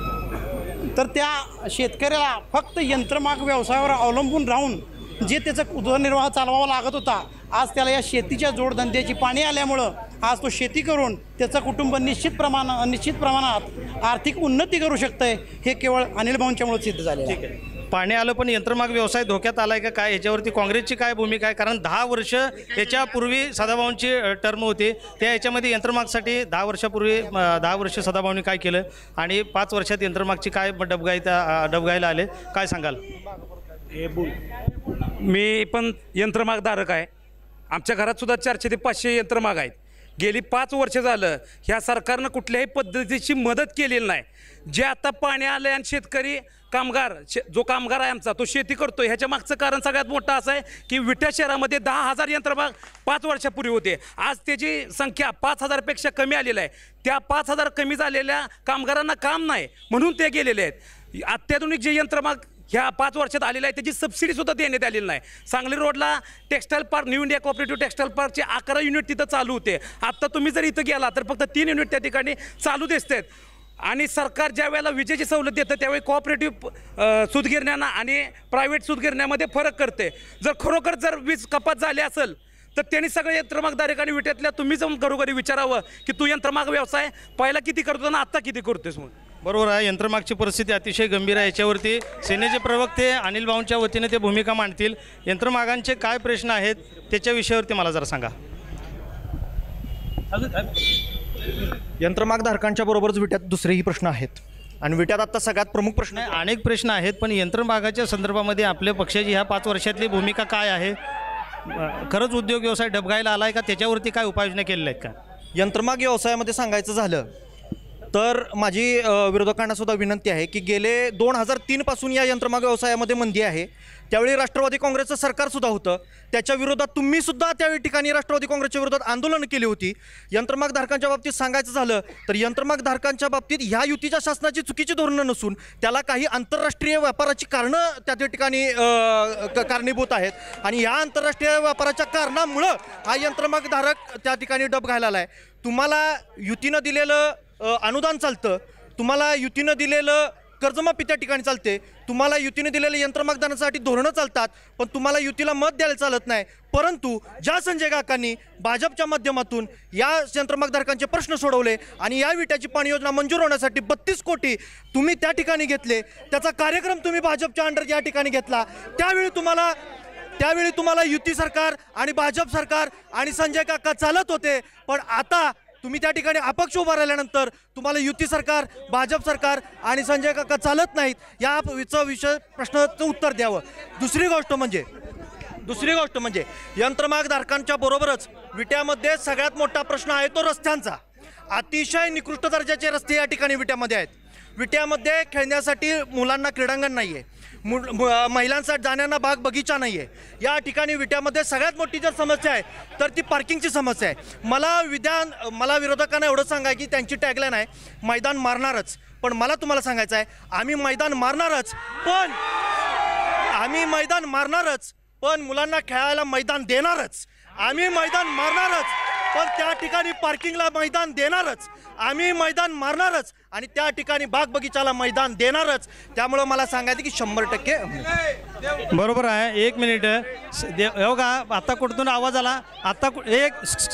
तर त्या शेतकऱ्याला फक्त यंत्रमाग व्यवसायावर अवलंबून राहून जे त्याचा उदरनिर्वाह चालवावा लागत होता, आज त्याला या शेतीच्या जोडधंद्याची पाणी आल्यामुळं आज तो शेती करून त्याचं कुटुंब निश्चित प्रमाणात निश्चित प्रमाणात आर्थिक उन्नती करू शकतं आहे. हे केवळ अनिल भाऊंच्यामुळे सिद्ध झालेलं आहे.
पाणी आलं पण यंत्रमाग व्यवसाय धोक्यात आलाय का काय, याच्यावरती काँग्रेसची काय भूमिका आहे? कारण दहा वर्ष याच्यापूर्वी सदाभाऊंची टर्म होती, त्या याच्यामध्ये यंत्रमागसाठी दहा वर्षापूर्वी अ, दहा वर्ष सदाभाऊंनी काय केलं आणि पाच वर्षात यंत्रमागची काय डबगाईता डबगायला आले, काय सांगाल?
हे बोल. मी पण यंत्रमागधारक आहे. आमच्या घरात सुद्धा चारशे ते पाचशे यंत्रमाग आहेत. गेली पाच वर्ष झालं ह्या सरकारनं कुठल्याही पद्धतीची मदत केलेली नाही. जे आता पाणी आलं आणि शेतकरी कामगार शे जो कामगार आहे आमचा तो शेती करतो, ह्याच्या मागचं कारण सगळ्यात मोठं असं आहे की विटा शहरामध्ये दहा हजार यंत्रमाग पाच वर्षापूर्वी होते. आज त्याची संख्या पाच हजारपेक्षा कमी आलेली आहे. त्या पाच हजार कमी झालेल्या कामगारांना काम नाही म्हणून ते गेलेले आहेत. अत्याधुनिक जे यंत्रमाग ह्या पाच वर्षात आलेलं आहे त्याची सबसिडीसुद्धा देण्यात आलेली नाही. सांगली रोडला textile park, new India cooperative textile पार्कचे अकरा युनिट तिथं चालू होते. आत्ता तुम्ही जर इथं गेला तर फक्त तीन युनिट त्या ठिकाणी चालू दिसतात. आणि सरकार ज्या वेळेला विजेची सवलत देतं त्यावेळी कोऑपरेटिव्ह सूतगिरण्यांना आणि प्रायव्हेट सूतगिरण्यामध्ये फरक करते. जर खरोखर जर वीज कपात झाली असेल तर त्यांनी सगळे यंत्रमागधारकांनी विट्यातल्या तुम्ही जाऊन घरोघरी विचारावं की तू यंत्रमाग व्यवसाय पहिला किती करतो ना आत्ता किती करतोस म्हणून.
बरोबर आहे. यंत्रमागची परिस्थिती अतिशय गंभीर आहे. याच्यावरती सेनेचे प्रवक्ते अनिल भाऊंच्या वतीने ते भूमिका मांडतील. यंत्रमागांचे काय प्रश्न आहेत त्याच्या विषयावरती मला जरा सांगा.
यंत्रमाग धारकांच्या बरोबरच विट्यात दुसरेही प्रश्न आहेत आणि विट्यात आता सगळ्यात प्रमुख प्रश्न
नाही, अनेक प्रश्न आहेत, पण यंत्रमागाच्या संदर्भामध्ये आपल्या पक्षाची ह्या पाच वर्षातली भूमिका काय आहे? खरंच उद्योग व्यवसाय डबघायला आला आहे का? त्याच्यावरती काय उपाययोजना केलेल्या आहेत का?
यंत्रमाग व्यवसायामध्ये सांगायचं झालं तर माझी अ, विरोधकांना सुद्धा विनंती आहे की गेले दोन हजार तीनपासून या यंत्रमाग व्यवसायामध्ये मंदी आहे. त्यावेळी राष्ट्रवादी काँग्रेसचं सरकारसुद्धा होतं. त्याच्या विरोधात तुम्हीसुद्धा त्यावेळी ठिकाणी राष्ट्रवादी काँग्रेसच्या विरोधात आंदोलनं केली होती. यंत्रमाग धारकांच्या बाबतीत सांगायचं झालं तर यंत्रमाग धारकांच्या बाबतीत ह्या युतीच्या शासनाची चुकीची धोरणं नसून त्याला काही आंतरराष्ट्रीय व्यापाराची कारणं त्या त्या ठिकाणी अ, क- कारणीभूत आहेत आणि ह्या आंतरराष्ट्रीय व्यापाराच्या कारणामुळं हा यंत्रमाग धारक त्या ठिकाणी डब घायला आला आहे. तुम्हाला युतीनं दिलेलं अ, अनुदान चालतं, तुम्हाला युतीनं दिलेलं कर्जमाफी त्या ठिकाणी चालते, तुम्हाला युतीने दिलेलं यंत्रमागदानासाठी धोरणं चालतात, पण तुम्हाला युतीला मत द्यायला चालत नाही. परंतु ज्या संजय काकांनी भाजपच्या माध्यमातून या यंत्रमागधारकांचे प्रश्न सोडवले आणि या विट्याची पाणी योजना मंजूर होण्यासाठी बत्तीस कोटी तुम्ही त्या ठिकाणी घेतले, त्याचा कार्यक्रम तुम्ही भाजपच्या अंडर या ठिकाणी घेतला, त्यावेळी तुम्हाला त्यावेळी तुम्हाला युती सरकार आणि भाजप सरकार आणि संजय काका चालत होते. पण आता तुम्ही त्या ठिकाणी अपक्ष उभा राहिल्यानंतर तुम्हाला युती सरकार, भाजप सरकार आणि संजय काका चालत नाहीत. याचा विषय प्रश्नाचं उत्तर द्यावं. दुसरी गोष्ट म्हणजे दुसरी गोष्ट म्हणजे यंत्रमागधारकांच्या बरोबरच विट्यामध्ये सगळ्यात मोठा प्रश्न आहे तो रस्त्यांचा. अतिशय निकृष्ट दर्जाचे रस्ते या ठिकाणी विट्यामध्ये आहेत. विट्यामध्ये खेळण्यासाठी मुलांना क्रीडांगण नाही आहे, मु महिलांसाठी जाण्याना बाग बगीचा नाही आहे. या ठिकाणी विट्यामध्ये सगळ्यात मोठी जर समस्या आहे तर ती पार्किंगची समस्या आहे. मला विधान मला विरोधकांना एवढं सांगा की त्यांची टॅगलाईन आहे मैदान मारणारच, पण मला तुम्हाला सांगायचं आहे आम्ही मैदान मारणारच, पण आम्ही मैदान मारणारच पण मुलांना खेळायला मैदान देणारच. आम्ही मैदान मारणारच पण त्या ठिकाणी पार्किंगला मैदान देणारच. आम्ही मैदान मारणारच आणि त्या ठिकाणी बाग बगीचाला मैदान देणारच. त्यामुळं मला सांगायचं की शंभर टक्के
बरोबर आहे. एक मिनिट हो का, आता कुठून आवाज आला? आता कु- एक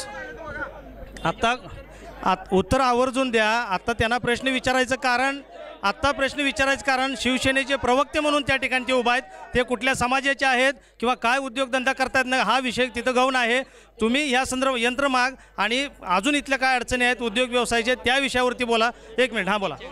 आता आत उत्तर आवर्जून द्या. आता त्यांना प्रश्न विचारायचं कारण आत्ता प्रश्न विचारायचं कारण शिवसेनेचे प्रवक्ते म्हणून त्या ठिकाणी ते उभा आहेत. ते कुठल्या समाजाचे आहेत किंवा काय उद्योगधंदा करतात ना हा विषय तिथं गौण आहे. तुम्ही ह्या संदर्भ यंत्रमाग आणि अजून इथल्या काय अडचणी आहेत उद्योग व्यवसायाचे त्या विषयावरती बोला. एक मिनिट हां बोला.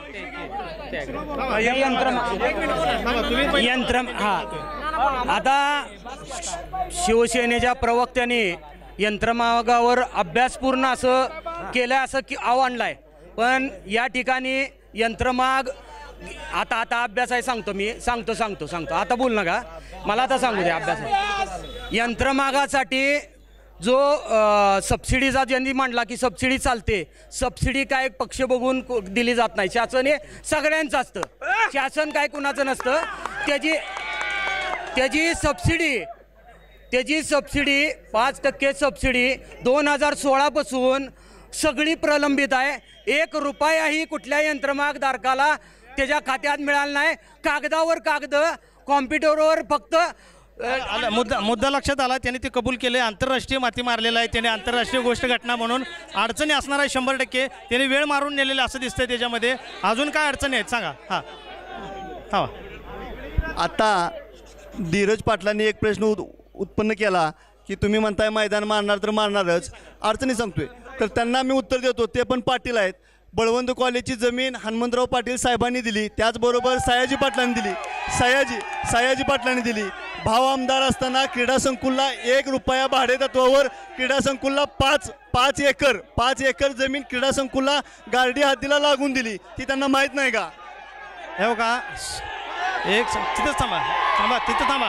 यंत्र हा आता शिवसेनेच्या प्रवक्त्याने यंत्रमागावर अभ्यासपूर्ण असं केलं असं की आव्हानलं आहे. पण या ठिकाणी यंत्रमाग आता आता अभ्यास आहे सांगतो मी सांगतो सांगतो सांगतो आता बोल नका मला आता सांगू द्या. अभ्यास आहे यंत्रमागासाठी जो सबसिडीचा ज्यांनी मांडला की सबसिडी चालते. सबसिडी काय पक्ष बघून दिली जात नाही. शासन हे सगळ्यांचं असतं. शासन काय कुणाचं नसतं. त्याची त्याची सबसिडी त्याची सबसिडी पाच टक्के सबसिडी दोन हजार सोळापासून सगळी प्रलंबित आहे. एक रुपयाही कुठल्या यंत्रमागधारकाला त्याच्या खात्यात मिळाला नाही. कागदावर कागद कॉम्प्युटरवर फक्त
आला- मुद्दा मुद्दा लक्षात आला. त्याने ते कबूल केले. आंतरराष्ट्रीय माती मारलेला आहे त्याने. आंतरराष्ट्रीय गोष्ट घटना म्हणून अडचणी असणार आहे शंभर टक्के. त्याने वेळ मारून नेलेले असं दिसतंय त्याच्यामध्ये. अजून काय अडचणी आहेत सांगा. हां हां
आता धीरज पाटलांनी एक प्रश्न उत उत्पन्न केला की तुम्ही म्हणताय मैदान मारणार तर मारणारच, अडचणी सांगतोय. तर त्यांना मी उत्तर देतो. ते पण पाटील आहेत. बळवंत कॉलेजची जमीन हनुमंतराव पाटील साहेबांनी दिली, त्याचबरोबर सयाजी पाटलांनी दिली. सयाजी सयाजी पाटलांनी दिली. भाव आमदार असताना क्रीडा संकुलला एक रुपया भाडे तत्वावर क्रीडा संकुलला पाच पाच एकर पाच एकर जमीन क्रीडा संकुलला गार्डी हद्दीला लागून दिली. ती त्यांना माहीत नाही का?
हे का एक तिथंच थांबा थांबा तिथं थांबा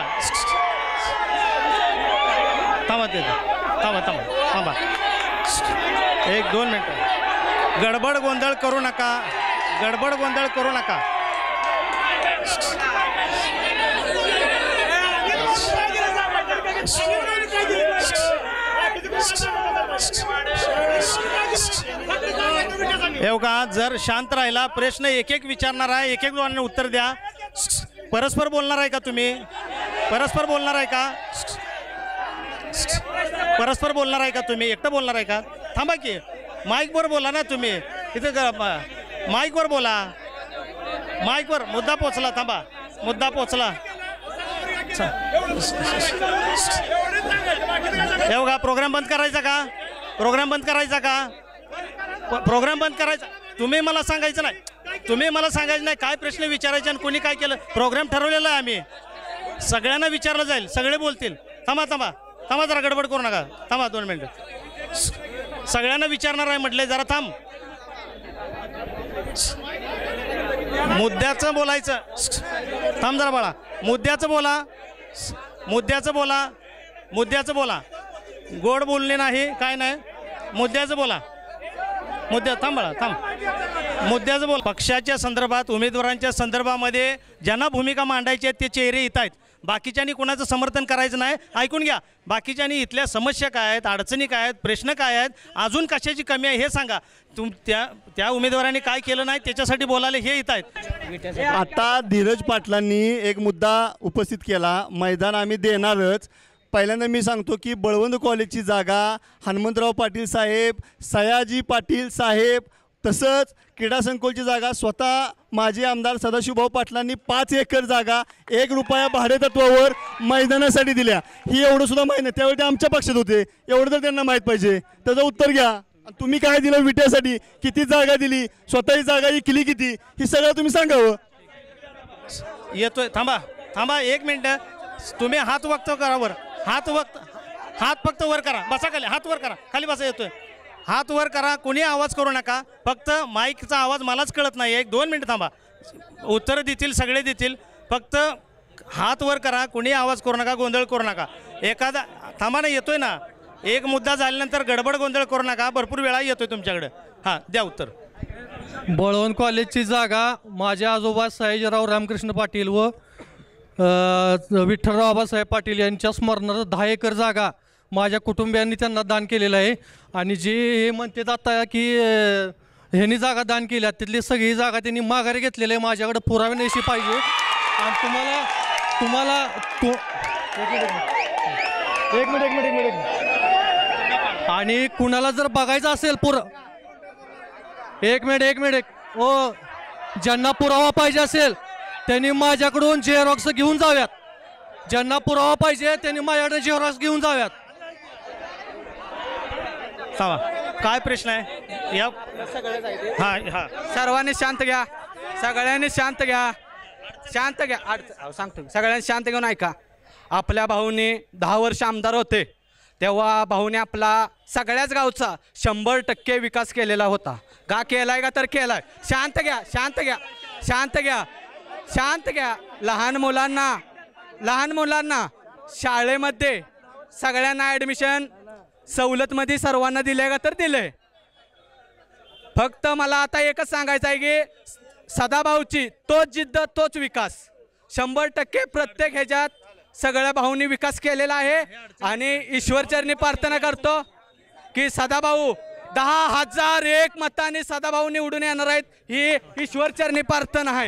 थांबा तिथं थांबा थांबा थांबा एक दोन मिनटं. गडबड गोंधळ करू नका. गडबड गोंधळ करू नका. हे का जर शांत राहिला प्रश्न एक एक विचारणार आहे. एक एक दोन उत्तर द्या. परस्पर बोलणार आहे का तुम्ही? परस्पर बोलणार आहे का? परस्पर बोलणार आहे का तुम्ही? एकटं बोलणार आहे का? थांबा की माईकवर बोला ना तुम्ही. इथं माईकवर बोला. माईकवर मुद्दा पोचला, थांबा, मुद्दा पोचला. हे बघा, प्रोग्राम बंद करायचा का? प्रोग्राम बंद करायचा का? प्रोग्राम बंद करायचा. तुम्ही मला सांगायचं नाही, तुम्ही मला सांगायचं नाही काय प्रश्न विचारायचे आणि कोणी काय केलं. प्रोग्राम ठरवलेला आहे आम्ही, सगळ्यांना विचारलं जाईल, सगळे बोलतील. थांबा थांबा थांबा जरा गडबड करू नका, थांबा दोन मिनटं. सगळ्यांना विचारणार आहे म्हटलंय, जरा थांब. मुद्द्याचं बोलायचं, थांब जरा बाळा. मुद्द्याचं बोला, मुद्द्याचं बोला, मुद्द्याचं बोला. गोड बोलणे नाही, काय नाही, मुद्द्याचं बोला. मुद्द्या थांब बाळा, थांब. मुद्द्याचं बोल. पक्षाच्या संदर्भात, उमेदवारांच्या संदर्भामध्ये ज्यांना भूमिका मांडायची आहेत ते चेहरे येत आहेत. बाकीच्यांनी कोणाचं समर्थन करायचं नाही. ऐकून घ्या, बाकीच्यांनी इथल्या समस्या काय आहेत, अडचणी काय आहेत, प्रश्न काय आहेत, अजून कशाची कमी आहे हे सांगा. तुम त्या त्या उमेदवारांनी काय केलं नाही त्याच्यासाठी बोलायला हे येत आहेत.
आता धीरज पाटलांनी एक मुद्दा उपस्थित केला, मैदान आम्ही देणारच. पहिल्यांदा मी सांगतो की बळवंत कॉलेजची जागा हनुमंतराव पाटील साहेब, सयाजी पाटील साहेब, तसंच क्रीडा संकुलची जागा स्वतः माजी आमदार सदाशिवभाऊ पाटलांनी पाच एकर जागा एक रुपया भाडेतत्वावर मैदानासाठी दिल्या. ही एवढं सुद्धा माहीत नाही, त्यावेळी ते आमच्या पक्षात होते, एवढं तर त्यांना माहीत पाहिजे. त्याचं उत्तर घ्या. तुम्ही काय दिलं विट्यासाठी, किती जागा दिली, स्वतःही जागा विकली किती, ही सगळं तुम्ही सांगावं.
येतोय, थांबा थांबा एक मिनटं. तुम्ही हात वक्त करा वर, हात वक्त, हात फक्त वर करा, बसा खाली, हात वर करा, खाली बसा. येतोय, हात वर करा, कोणी आवाज करू नका. फक्त माईकचा आवाज मलाच कळत नाही. एक दोन मिनटं थांबा, उत्तर देतील, सगळे देतील. फक्त हात वर करा, कोणी आवाज करू नका, गोंधळ करू नका. एखादा थांबा ना, येतोय ना. एक मुद्दा झाल्यानंतर गडबड गोंधळ करू नका, भरपूर वेळा येतोय तुमच्याकडे. हां द्या उत्तर.
बळवंत कॉलेजची जागा माझे आजोबा सयाजीराव रामकृष्ण पाटील व विठ्ठलराव आबासाहेब पाटील यांच्या स्मरणार्थ दहा एकर जागा माझ्या कुटुंबियांनी त्यांना दान केलेलं आहे. आणि जे हे म्हणतात आता की ह्यांनी जागा दान केल्या, तिथली सगळी जागा त्यांनी माघारी घेतलेली आहे. माझ्याकडे पुरावे नशी पाहिजे. आणि तुम्हाला तुम्हाला तू एक मिनिट एक मिनिट एक मिनिट एक मिनिट आणि कुणाला जर बघायचं असेल पुर एक मिनिट एक मिनिट ओ ज्यांना पुरावा पाहिजे असेल त्यांनी माझ्याकडून झेरॉक्स घेऊन जाव्यात. ज्यांना पुरावा पाहिजे त्यांनी माझ्याकडे झेरॉक्स घेऊन जाव्यात.
काय प्रश्न आहे या? हा हा
सर्वांनी शांत घ्या, सगळ्यांनी शांत घ्या, शांत घ्या. अड सांगतो सगळ्यांनी शांत घेऊन ऐका. आपल्या भाऊने दहा वर्ष आमदार होते तेव्हा भाऊने आपला सगळ्याच गावचा शंभर टक्के विकास केलेला होता. का केलाय का तर केलाय. शांत घ्या, शांत घ्या, शांत घ्या, शांत घ्या. लहान मुलांना लहान मुलांना शाळेमध्ये सगळ्यांना ॲडमिशन सवलतमध्ये सर्वांना दिले का तर दिले. फक्त मला आता एकच सांगायचं आहे की सदाभाऊची तोच जिद्द तोच विकास शंभर टक्के प्रत्येक ह्याच्यात सगळ्या भाऊंनी विकास केलेला आहे. आणि ईश्वरचरणी प्रार्थना करतो की सदाभाऊ दहा हजार एक मतांनी सदाभाऊ निवडून येणार आहेत, ही ईश्वरचरणी प्रार्थना आहे.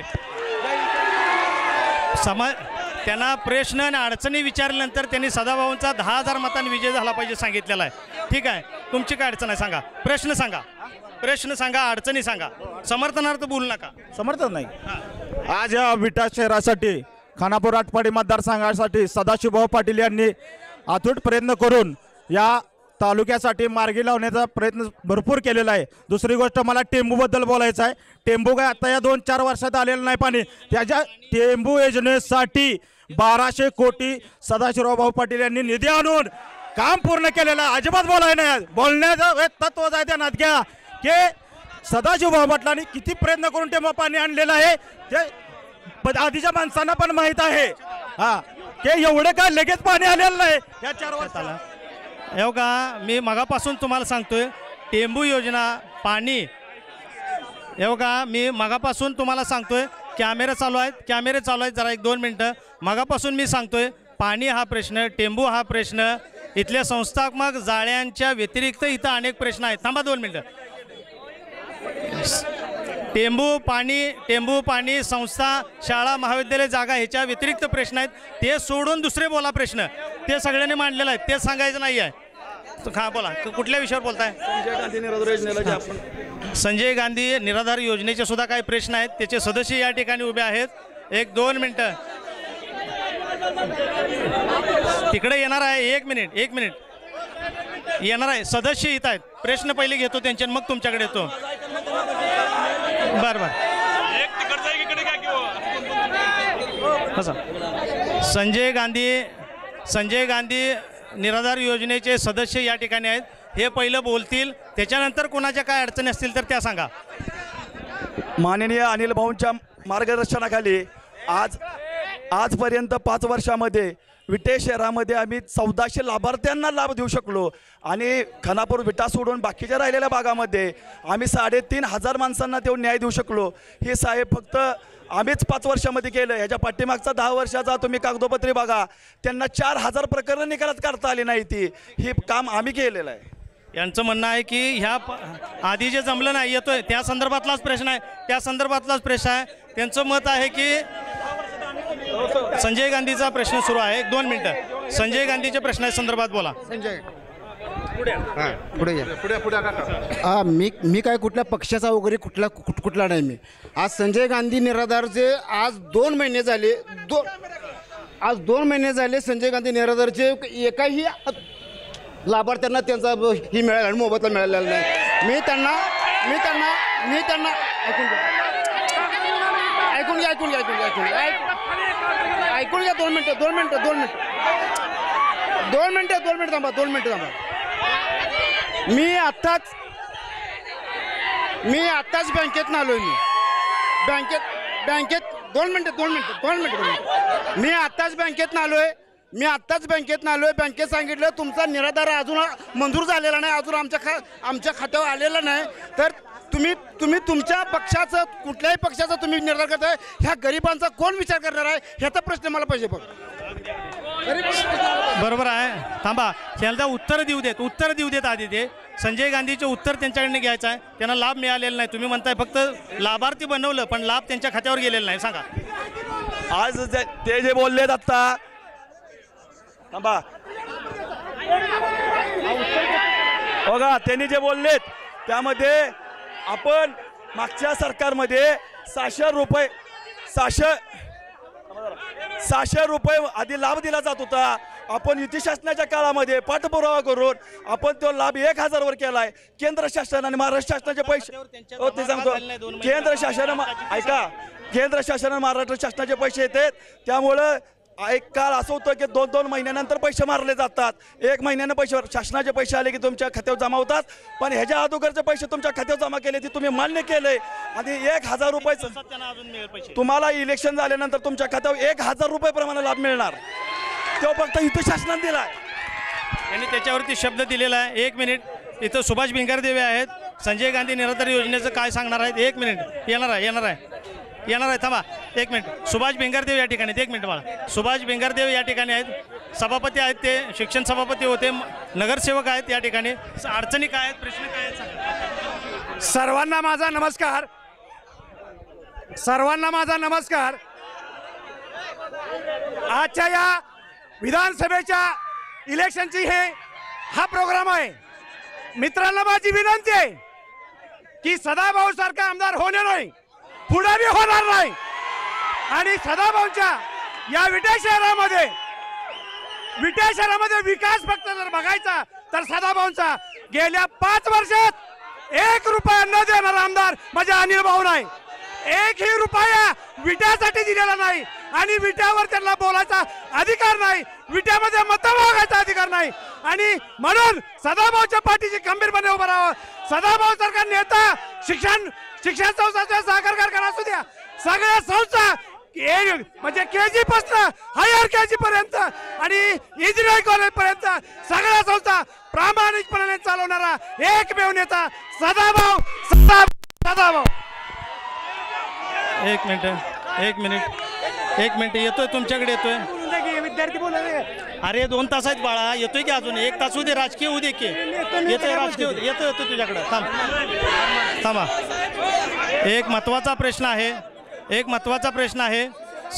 समाज त्यांना प्रश्न आणि अडचणी विचारल्यानंतर त्यांनी सदाभाऊंचा दहा हजार मतांनी विजय झाला पाहिजे सांगितलेला आहे. ठीक आहे, तुमची काय अडचण आहे सांगा, प्रश्न सांगा, प्रश्न सांगा, अडचणी सांगा. समर्थनार्थ बोलू नका.
समर्थन नाही. आज या विटा शहरासाठी खानापूर आटपाडी मतदारसंघासाठी सदाशिवभाऊ पाटील यांनी अथूट प्रयत्न करून या तालुक्यासाठी मार्गी लावण्याचा प्रयत्न भरपूर केलेला आहे. दुसरी गोष्ट मला टेंबूबद्दल बोलायचं आहे. टेंबू काय आता या दोन चार वर्षात आलेलं नाही पाणी. त्याच्या टेंबू योजनेसाठी बाराशे कोटी सदाशिवराव पाटील यांनी निधी आणून काम पूर्ण केलेलं आहे. अजिबात बोलाय नाही, बोलण्याचं तत्व आहे त्या नात घ्या की सदाशिवभाऊ पाटलांनी किती प्रयत्न करून टेंबू पाणी आणलेलं आहे ते आधीच्या माणसांना पण माहीत आहे. हा ते एवढं काय लगेच पाणी आलेलं नाही या चार वर्षाला.
हो का, मी मगापासून तुम्हाला सांगतोय टेंबू योजना पाणी. हो का, मी मगापासून तुम्हाला सांगतोय कॅमेरे चालू आहेत, कॅमेरे चालू आहेत. जरा एक दोन मिनटं. मगापासून मी सांगतोय पाणी हा प्रश्न, टेंबू हा प्रश्न, इथल्या संस्थात्मक जाळ्यांच्या व्यतिरिक्त इथं अनेक प्रश्न आहेत. थांबा दोन मिनटं. टेंबू पाणी, टेंबू पाणी, संस्था, शाळा, महाविद्यालय, जागा ह्याच्या व्यतिरिक्त प्रश्न आहेत. ते सोडून दुसरे बोला प्रश्न, ते सगळ्यांनी मांडलेलं आहे, ते सांगायचं नाही आहे. हा बोला, कुठल्या विषयावर बोलताय?
संजय गांधी निराधार योजनेला जे आपण
संजय गांधी निराधार योजनेचे सुद्धा काही प्रश्न आहेत, त्याचे सदस्य या ठिकाणी उभे आहेत. एक दोन मिनटं तिकडे येणार आहे. एक मिनिट एक मिनिट येणार आहे. सदस्य येत आहेत. प्रश्न पहिले घेतो त्यांचे, मग तुमच्याकडे येतो. बरं बरं संजय गांधी संजय गांधी निराधार योजनेचे सदस्य या ठिकाणी आहेत. हे पहिलं बोलतील, त्याच्यानंतर कोणाच्या काय अडचणी असतील तर त्या सांगा.
माननीय अनिल भाऊंच्या मार्गदर्शनाखाली आज आजपर्यंत पाच वर्षामध्ये विटे शहरामध्ये आम्ही चौदाशे लाभार्थ्यांना लाभ देऊ शकलो आणि खानापूर विटा सोडून बाकीच्या राहिलेल्या भागामध्ये आम्ही साडेतीन हजार माणसांना तेव्हा न्याय देऊ शकलो. हे साहेब फक्त आम्हीच पाच वर्षामध्ये केलं. ह्याच्या पाठीमागचा दहा वर्षाचा तुम्ही कागदोपत्री बघा, त्यांना चार हजार प्रकरणं निकालात काढता आली नाही. ती हे काम आम्ही केलेलं आहे.
यांचं म्हणणं आहे की ह्या आधी जे जमलं नाही येतोय त्या संदर्भातलाच प्रश्न आहे, त्या संदर्भातलाच प्रश्न आहे. त्यांचं मत आहे की संजय गांधीचा प्रश्न सुरू आहे. एक दोन मिनटं संजय गांधीच्या प्रश्ना संदर्भात बोला.
संजय पुढे पुढे पुढे हा मी मी काय कुठल्या पक्षाचा वगैरे कुठला कुठ कुठला नाही. मी आज संजय गांधी निराधारचे आज दोन महिने झाले दोन आज दोन महिने झाले संजय गांधी निराधारचे एकाही लाभार्थ्यांना त्यांचा ही मिळाला आणि मोबदला मिळालेला नाही. मी त्यांना मी त्यांना मी त्यांना ऐकून घ्या ऐकून घ्या ऐकून घ्या ऐकून घ्या ऐकून घ्या ऐकून घ्या दोन मिनटं दोन मिनटं दोन मिनटं दोन मिनटं दोन मिनटं थांबा दोन मिनटं थांबा. मी आत्ताच मी आत्ताच बँकेत आलोय. मी बँकेत बँकेत दोन मिनटं दोन मिनटं दोन मिनटं दोन मिनटं मी आत्ताच बँकेत आलोय. मी आत्ताच बँकेत आलोय. बँकेत सांगितलं तुमचा निराधार अजून मंजूर झालेला नाही, अजून आमच्या खा आमच्या खात्यावर आलेला नाही. तर तुम्ही तुम्ही तुमच्या पक्षाचं कुठल्याही पक्षाचा तुम्ही निर्धार करताय, ह्या गरिबांचा कोण विचार करणार आहे ह्याचा प्रश्न मला पाहिजे. बघ
बरोबर आहे. थांबा, त्यांना उत्तर देऊ देत उत्तर देऊ देत आधी. ते संजय गांधीचे उत्तर त्यांच्याकडनं घ्यायचं आहे. त्यांना लाभ मिळालेला नाही. तुम्ही म्हणताय फक्त लाभार्थी बनवलं पण लाभ त्यांच्या खात्यावर गेलेला नाही. सांगा.
आज ते जे बोललेत आत्ता थांबा बघा, त्यांनी जे बोललेत त्यामध्ये आपण मागच्या सरकारमध्ये सहाशे रुपये सहाशे सहाशे रुपये आधी लाभ दिला जात होता. आपण युती शासनाच्या काळामध्ये पाठपुरावा करून आपण तो लाभ एक हजारवर केलाय. केंद्र शासन आणि महाराष्ट्र शासनाचे पैसे हो ते सांगतो. केंद्र शासन ऐका केंद्र शासन आणि महाराष्ट्र शासनाचे पैसे येतात. त्यामुळं एक काळ असं होतं की दोन दोन महिन्यानंतर पैसे मारले जातात. एक महिन्यानं पैसे शासनाचे पैसे आले की तुमच्या खात्यावर जमा होतात. पण ह्याच्या अगोदरचे पैसे तुमच्या खात्यावर जमा केले ते तुम्ही मान्य केले आणि एक हजार रुपये तुम्हाला इलेक्शन झाल्यानंतर तुमच्या खात्यावर एक हजार रुपये प्रमाणे लाभ मिळणार. तो फक्त युती शासनाने दिलाय.
यांनी त्याच्यावरती शब्द दिलेला आहे. एक मिनिट. इथं सुभाष भिंगारदेवे आहेत. संजय गांधी निराधार योजनेचं काय सांगणार आहेत? एक मिनिट. येणार आहे येणार आहे येणार आहे थांबा एक मिनिट. सुभाष भिंगारदेव या ठिकाणी एक मिनिट मला. सुभाष भिंगारदेव या ठिकाणी आहेत. सभापती आहेत, ते शिक्षण सभापती होते, नगरसेवक आहेत या ठिकाणी. अडचणी काय आहेत, प्रश्न काय आहेत?
सर्वांना माझा नमस्कार. सर्वांना माझा नमस्कार. आजच्या या विधानसभेच्या इलेक्शनची हे हा प्रोग्राम आहे. मित्रांनो, माझी विनंती आहे की सदाभाऊ सारखा आमदार होणे नाही, पुढे बी होणार नाही. आणि सदाभाऊंच्या या विटे शहरामध्ये विटे शहरामध्ये विकास फक्त जर बघायचा तर सदाभाऊंचा गेल्या पाच वर्षात एक रुपया न देणारा आमदार माझे अनिल भाऊ नाही. एकही रुपया विट्यासाठी दिलेला नाही आणि विट्यावर त्यांना बोलायचा अधिकार नाही, विट्यामध्ये मतं मागायचा अधिकार नाही. आणि म्हणून सदाभाऊच्या पाठीशी खंबीरपणे उभं राहावं. सदाभाऊ सारखा नेता शिक्षण शिक्षण संस्थाच्या सहकार कारखाना असू द्या, सगळ्या संस्था म्हणजे के जी पासून हायर के जी पर्यंत आणि इंजिनिअरिंग कॉलेज पर्यंत सगळ्या संस्था प्रामाणिकपणे चालवणारा एकमेव नेता सदाभाऊ सदाभाऊ.
एक मिनिट एक मिनिट एक मिनिट येतोय तुमच्याकडे येतोय.
विद्यार्थी बोला.
अरे दोन तास आहेत बाळा, येतोय की अजून एक तास उदे राजकीय उदे की येतोय राजकीय येतो येतो तुझ्याकडे. थांब थांबा. एक महत्त्वाचा प्रश्न आहे एक महत्त्वाचा प्रश्न आहे.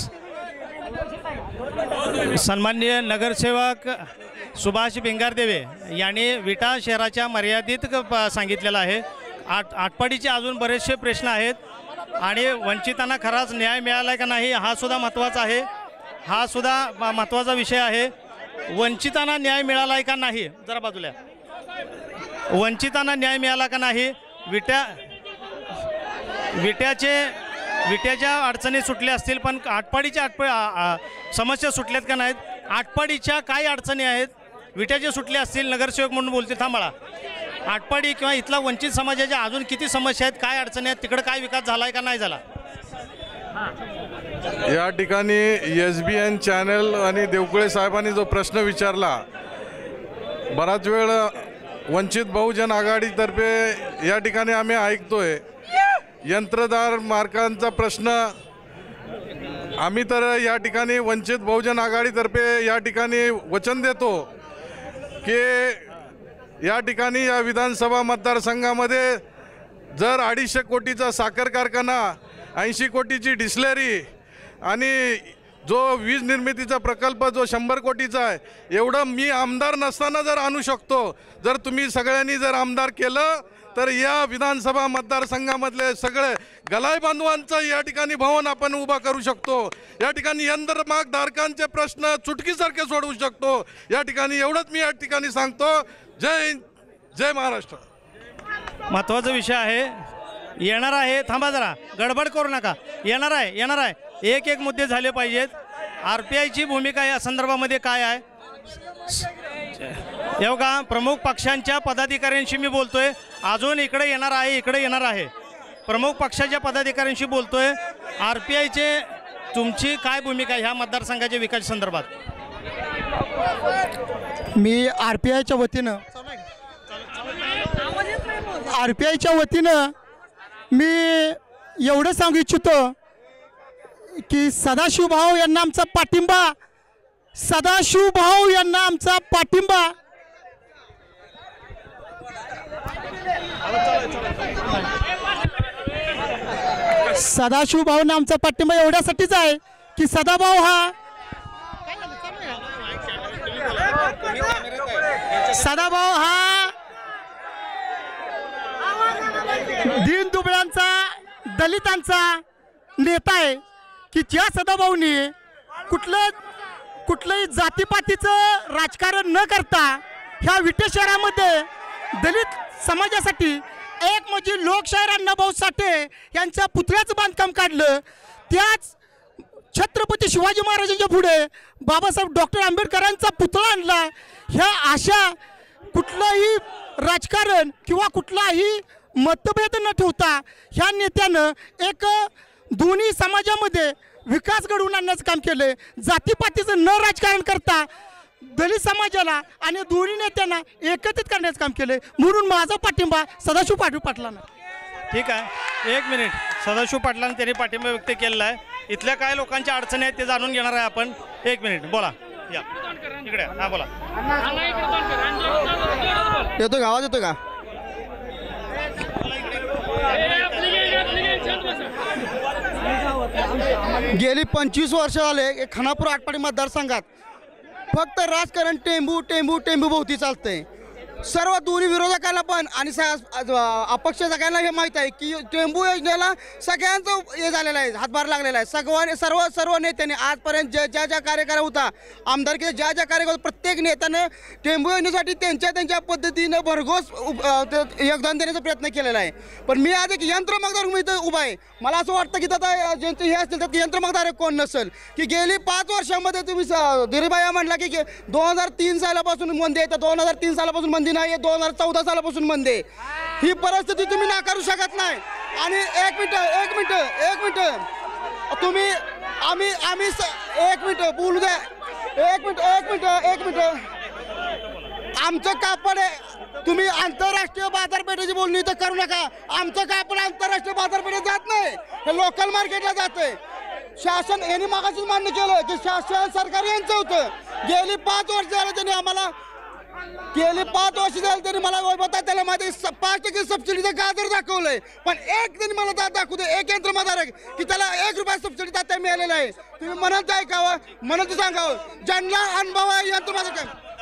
सन्माननीय नगरसेवक सुभाष भिंगारदेवे यांनी विटा शहराच्या मर्यादित सांगितलेलं आहे. आठ आटपाडीचे अजून बरेचसे प्रश्न आहेत आणि वंचितांना खराच न्याय मिळाला का नाही हा सुद्धा महत्त्वाचा आहे. हा सुद्धा म- महत्त्वाचा विषय आहे. वंचितांना न्याय मिळाला आहे का नाही, जरा बाजूला. वंचितांना न्याय मिळाला का नाही, विट्या विट्याचे विट्याच्या अडचणी सुटल्या असतील पण आटपाडीच्या आटप आ- आ- समस्या सुटल्यात का नाहीत, आटपाडीच्या काय अडचणी आहेत विट्याचे सुटले असतील, नगरसेवक म्हणून बोलतील थांबाळा. आटपाडी किंवा इथला वंचित समाजाच्या अजून किती समस्या आहेत, काय अडचणी आहेत, तिकडं काय विकास झाला आहे का नाही झाला.
या ठिकाणी एस बी एन चॅनल आणि देवकुळे साहेबांनी जो प्रश्न विचारला, बराच वेळ वंचित बहुजन आघाडीतर्फे या ठिकाणी आम्ही ऐकतोय यंत्रदार मार्गांचा प्रश्न. आम्ही तर या ठिकाणी वंचित बहुजन आघाडीतर्फे या ठिकाणी वचन देतो की या ठिकाणी या विधानसभा मतदारसंघामध्ये जर अडीचशे कोटीचा साखर कारखाना, ऐंशी कोटीची डिस्लरी आणि जो वीज निर्मितीचा प्रकल्प जो शंभर कोटीचा आहे, एवढं मी आमदार नसताना जर आणू शकतो, जर तुम्ही सगळ्यांनी जर आमदार केलं तर या विधानसभा मतदारसंघामधले सगळे गलाई बांधवांचं या ठिकाणी भवन आपण उभा करू शकतो. या ठिकाणी यंत्रमागधारकांचे प्रश्न चुटकीसारखे सोडवू शकतो. या ठिकाणी एवढंच मी या ठिकाणी सांगतो. जय हिंद, जय महाराष्ट्र.
महत्त्वाचा विषय आहे. येणार आहे, थांबा जरा गडबड करू नका, येणार आहे येणार आहे एक एक मुद्दे झाले पाहिजेत. आर पी आयची भूमिका या संदर्भामध्ये काय आहे, एवढा प्रमुख पक्षांच्या पदाधिकाऱ्यांशी मी बोलतोय. अजून इकडे येणार आहे, इकडे येणार आहे, प्रमुख पक्षाच्या पदाधिकाऱ्यांशी बोलतोय. आर पी आयचे तुमची काय भूमिका ह्या मतदारसंघाच्या विकास संदर्भात.
मी आर पी आयच्या वतीनं आर पी आयच्या वतीनं मी एवढं सांगू इच्छितो की सदाशिवभाऊ यांना आमचा पाठिंबा, सदाशिवभाऊ यांना आमचा पाठिंबा. सदाशिवभाऊंना आमचा पाठिंबा एवढ्यासाठीच आहे की सदाभाऊ हा सदाभाऊ हा दीनदुबळ्यांचा, दलितांचा नेता आहे की ज्या सदाभाऊंनी कुठलं कुठलंही जातीपातीचं राजकारण न करता ह्या विटे शहरामध्ये दलित समाजासाठी एक म्हणजे लोकशाहीर अण्णाभाऊ साठे यांच्या पुतळ्याचं बांधकाम काढलं. त्याच छत्रपती शिवाजी महाराजांच्या पुढे बाबासाहेब डॉक्टर आंबेडकरांचा पुतळा आणला. ह्या अशा कुठलंही राजकारण किंवा कुठलाही मतभेद न ठेवता ह्या नेत्यानं एक दोन्ही समाजामध्ये विकास घडवून आणण्याचं काम केलं. जातीपातीचं न राजकारण करता दलित समाजाला आणि दोन्ही नेत्यांना एकत्रित करण्याचं काम केलं. म्हणून माझा पाठिंबा सदाशिव पाटील पाटलांना.
ठीक आहे, एक मिनिट. सदाशिव पाटलांनी त्यांनी पाठिंबा व्यक्त केलेला आहे. इथल्या काय लोकांच्या अडचणी आहेत ते जाणून घेणार आहे आपण. एक मिनिट बोला, या इकडे, हा बोला.
येतो गावात येतो का. गेली पंचवीस वर्ष झाले खानापूर आटपाडी मतदारसंघात फक्त राजकारण टेंबू टेंबू टेंबू भोवती चालतंय. सर्व दोन्ही विरोधकांना पण आणि अपक्ष सगळ्यांना हे माहीत आहे की टेंबू योजनेला सगळ्यांचं हे झालेलं आहे, हातभार लागलेला आहे. सगळ्यांनी सर्व सर्व नेत्यांनी आजपर्यंत ज्या ज्या ज्या कार्यक्रम होता, आमदारकीचे ज्या ज्या कार्यक्रम प्रत्येक नेत्यानं टेंबू योजनेसाठी त्यांच्या त्यांच्या पद्धतीनं भरघोस योगदान देण्याचा प्रयत्न केलेला आहे. पण मी आज एक यंत्रमागधारक मी इथं उभा आहे. मला असं वाटतं की आता ज्यांचं हे असतील तर यंत्रमागधारक कोण नसेल की गेली पाच वर्षामध्ये तुम्ही दिरीबाया म्हटला की दोन हजार तीन सालापासून मंदी आहे, तर दोन हजार तीन सालापासून मंदी नाही, दोन हजार चौदा सालापासून मंदी. ही परिस्थिती तुम्ही नाकारू शकत नाही. आणि एक मिनिट एक मिनिट एक मिनिट तुम्ही आम्ही आम्ही एक मिनिट बोलू द्या. एक मिनिट एक मिनिट एक मिनिट आमचं कापड आहे. तुम्ही आंतरराष्ट्रीय बाजारपेठेची बोलणी तर करू नका. आमचं कापड आंतरराष्ट्रीय बाजारपेठेत जात नाही, हे लोकल मार्केटला जाते. शासन यांनी मागाशीच मान्य केलं की शासन सरकार यांचं होतं. गेली पाच वर्ष झालं त्यांनी आम्हाला गेली पाच वर्ष झाली त्यांनी मला बघता त्याला माझे पाच टक्के सबसिडीचं गाजर दाखवलंय. पण एक त्यांनी मला दात दाखवू दे, एक यंत्रमागधारक की त्याला एक रुपया सबसिडी दाता मिळालेला आहे. तुम्ही म्हणत ऐकावं, म्हणत सांगावं. ज्यांना अनुभव आहे यंत्रमागधारक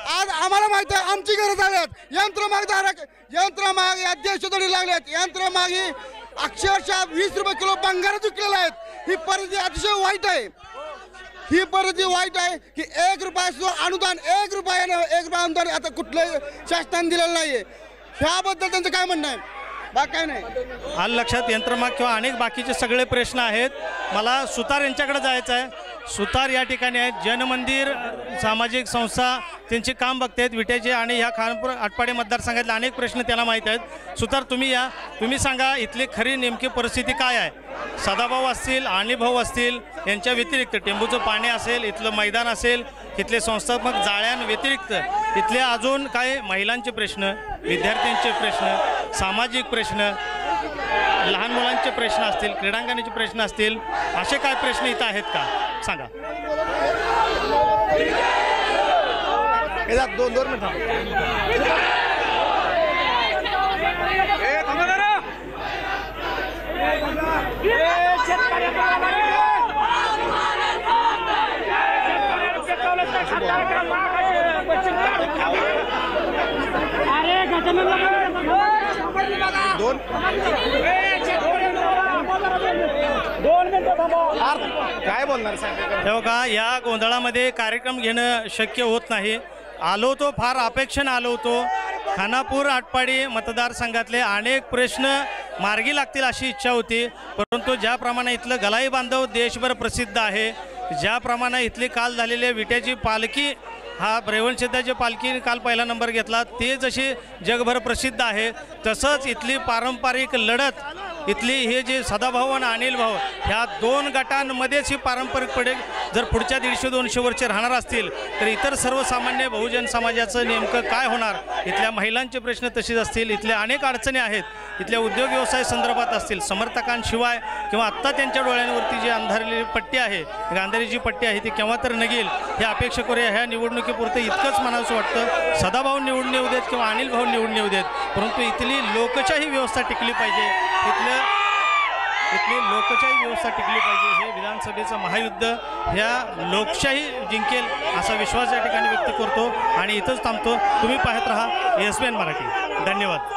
आज आम्हाला माहिती आहे आमची गरज आल्यात यंत्रमागधारक यंत्रमाग या देशोधडी लागल्यात यंत्रमाग ही अक्षरशः वीस रुपये किलो बंगारात विकलेला आहेत. ही परिस्थिती अतिशय वाईट आहे. ही परिस्थिती वाईट आहे की एक रुपया सुद्धा अनुदान एक रुपयाने एक रुपया अनुदान आता कुठलंही शासनाने दिलेलं नाहीये. ह्याबद्दल त्यांचं काय म्हणणं आहे? बाकी काय नाही.
आलं लक्षात यंत्रमाग किंवा अनेक बाकीचे सगळे प्रश्न आहेत. मला सुतार यांच्याकडे जायचं आहे. सुतार या ठिकाणी आहेत. जनमंदिर सामाजिक संस्था त्यांचे काम बघतायत विट्याचे आणि ह्या खानापूर आटपाडी मतदारसंघातले अनेक प्रश्न त्यांना माहीत आहेत. सुतार तुम्ही या तुम्ही सांगा इथली खरी नेमकी परिस्थिती काय आहे. सदाभाऊ असतील अनिलभाऊ असतील यांच्या व्यतिरिक्त टेंबूचं पाणी असेल इथलं मैदान असेल इथले संस्थात्मक जाळ्यांव्यतिरिक्त इथले अजून काय महिलांचे प्रश्न विद्यार्थ्यांचे प्रश्न सामाजिक प्रश्न लहान मुलांचे प्रश्न असतील क्रीडांगणाचे प्रश्न असतील असे काय प्रश्न इथं आहेत का सांगा.
दोन दोन मिनिट
दोन काय बोलणार
तेव्हा का या गोंधळामध्ये कार्यक्रम घेणं शक्य होत नाही. आलो तो फार अपेक्षेनं आलो होतो. खानापूर आटपाडी मतदारसंघातले अनेक प्रश्न मार्गी लागतील अशी इच्छा होती. परंतु ज्याप्रमाणे इथलं गलाई बांधव देशभर प्रसिद्ध आहे ज्याप्रमाणे इथली काल झालेली विट्याची पालखी हा रेवणसिद्धाची पालखी काल पहिला नंबर घेतला ते जशी जगभर प्रसिद्ध आहे तसंच इथली पारंपरिक लढत इथली हे जे सदाभाऊ आणि अनिलभाऊ ह्या दोन गटांमध्येच ही पारंपरिक पडे जर पुढच्या दीडशे दोनशे वर्षे राहणार असतील तर इतर सर्वसामान्य बहुजन समाजाचं नेमकं काय होणार. इथल्या महिलांचे प्रश्न तसेच असतील. इथल्या अनेक अडचणी आहेत. इथल्या उद्योग व्यवसाय संदर्भात असतील समर्थकांशिवाय किंवा आत्ता त्यांच्या डोळ्यांवरती जी अंधारलेली पट्टी आहे गांधारीची पट्टी आहे ती केव्हा तर निघेल हे अपेक्षा करूया. ह्या निवडणुकीपुरतं इतकंच म्हणावंसं वाटतं. सदाभाऊ निवडून येऊ देत किंवा अनिलभाऊ निवडून येऊ देत परंतु इथली लोकशाही व्यवस्था टिकली पाहिजे. इथलं इथली लोकशाही व्यवस्था टिकली पाहिजे. हे विधानसभेचं महायुद्ध ह्या लोकशाही जिंकेल असा विश्वास या ठिकाणी व्यक्त करतो आणि इथंच थांबतो. तुम्ही पाहत राहा एस बी एन मराठी. धन्यवाद.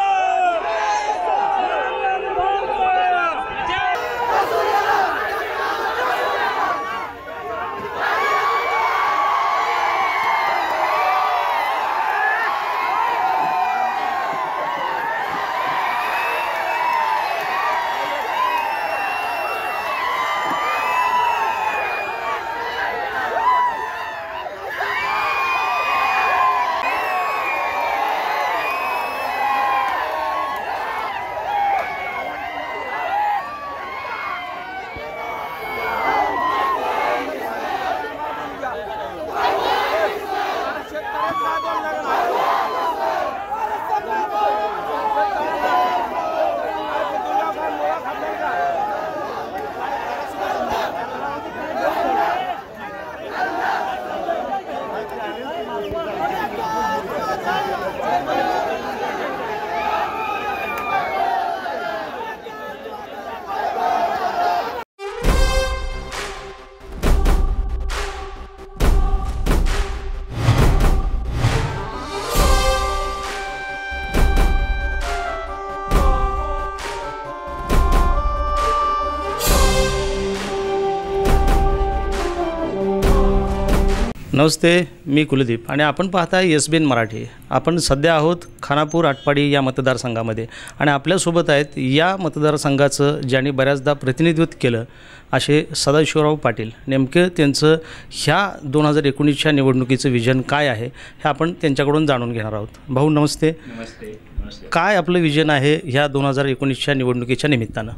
नमस्ते मी कुलदीप आणि आपण पाहता एस बी एन मराठी. आपण सध्या आहोत खानापूर आटपाडी या मतदारसंघामध्ये आणि आपल्यासोबत आहेत या मतदारसंघाचं ज्यांनी बऱ्याचदा प्रतिनिधित्व केलं असे सदाशिवराव पाटील. नेमकं त्यांचं ह्या दोन हजार एकोणीसच्या निवडणुकीचं विजन काय आहे हे आपण त्यांच्याकडून जाणून घेणार आहोत. भाऊ नमस्ते.
नमस्ते. नमस्ते.
काय आपलं विजन आहे ह्या दोन हजार एकोणीसच्या निवडणुकीच्या निमित्तानं?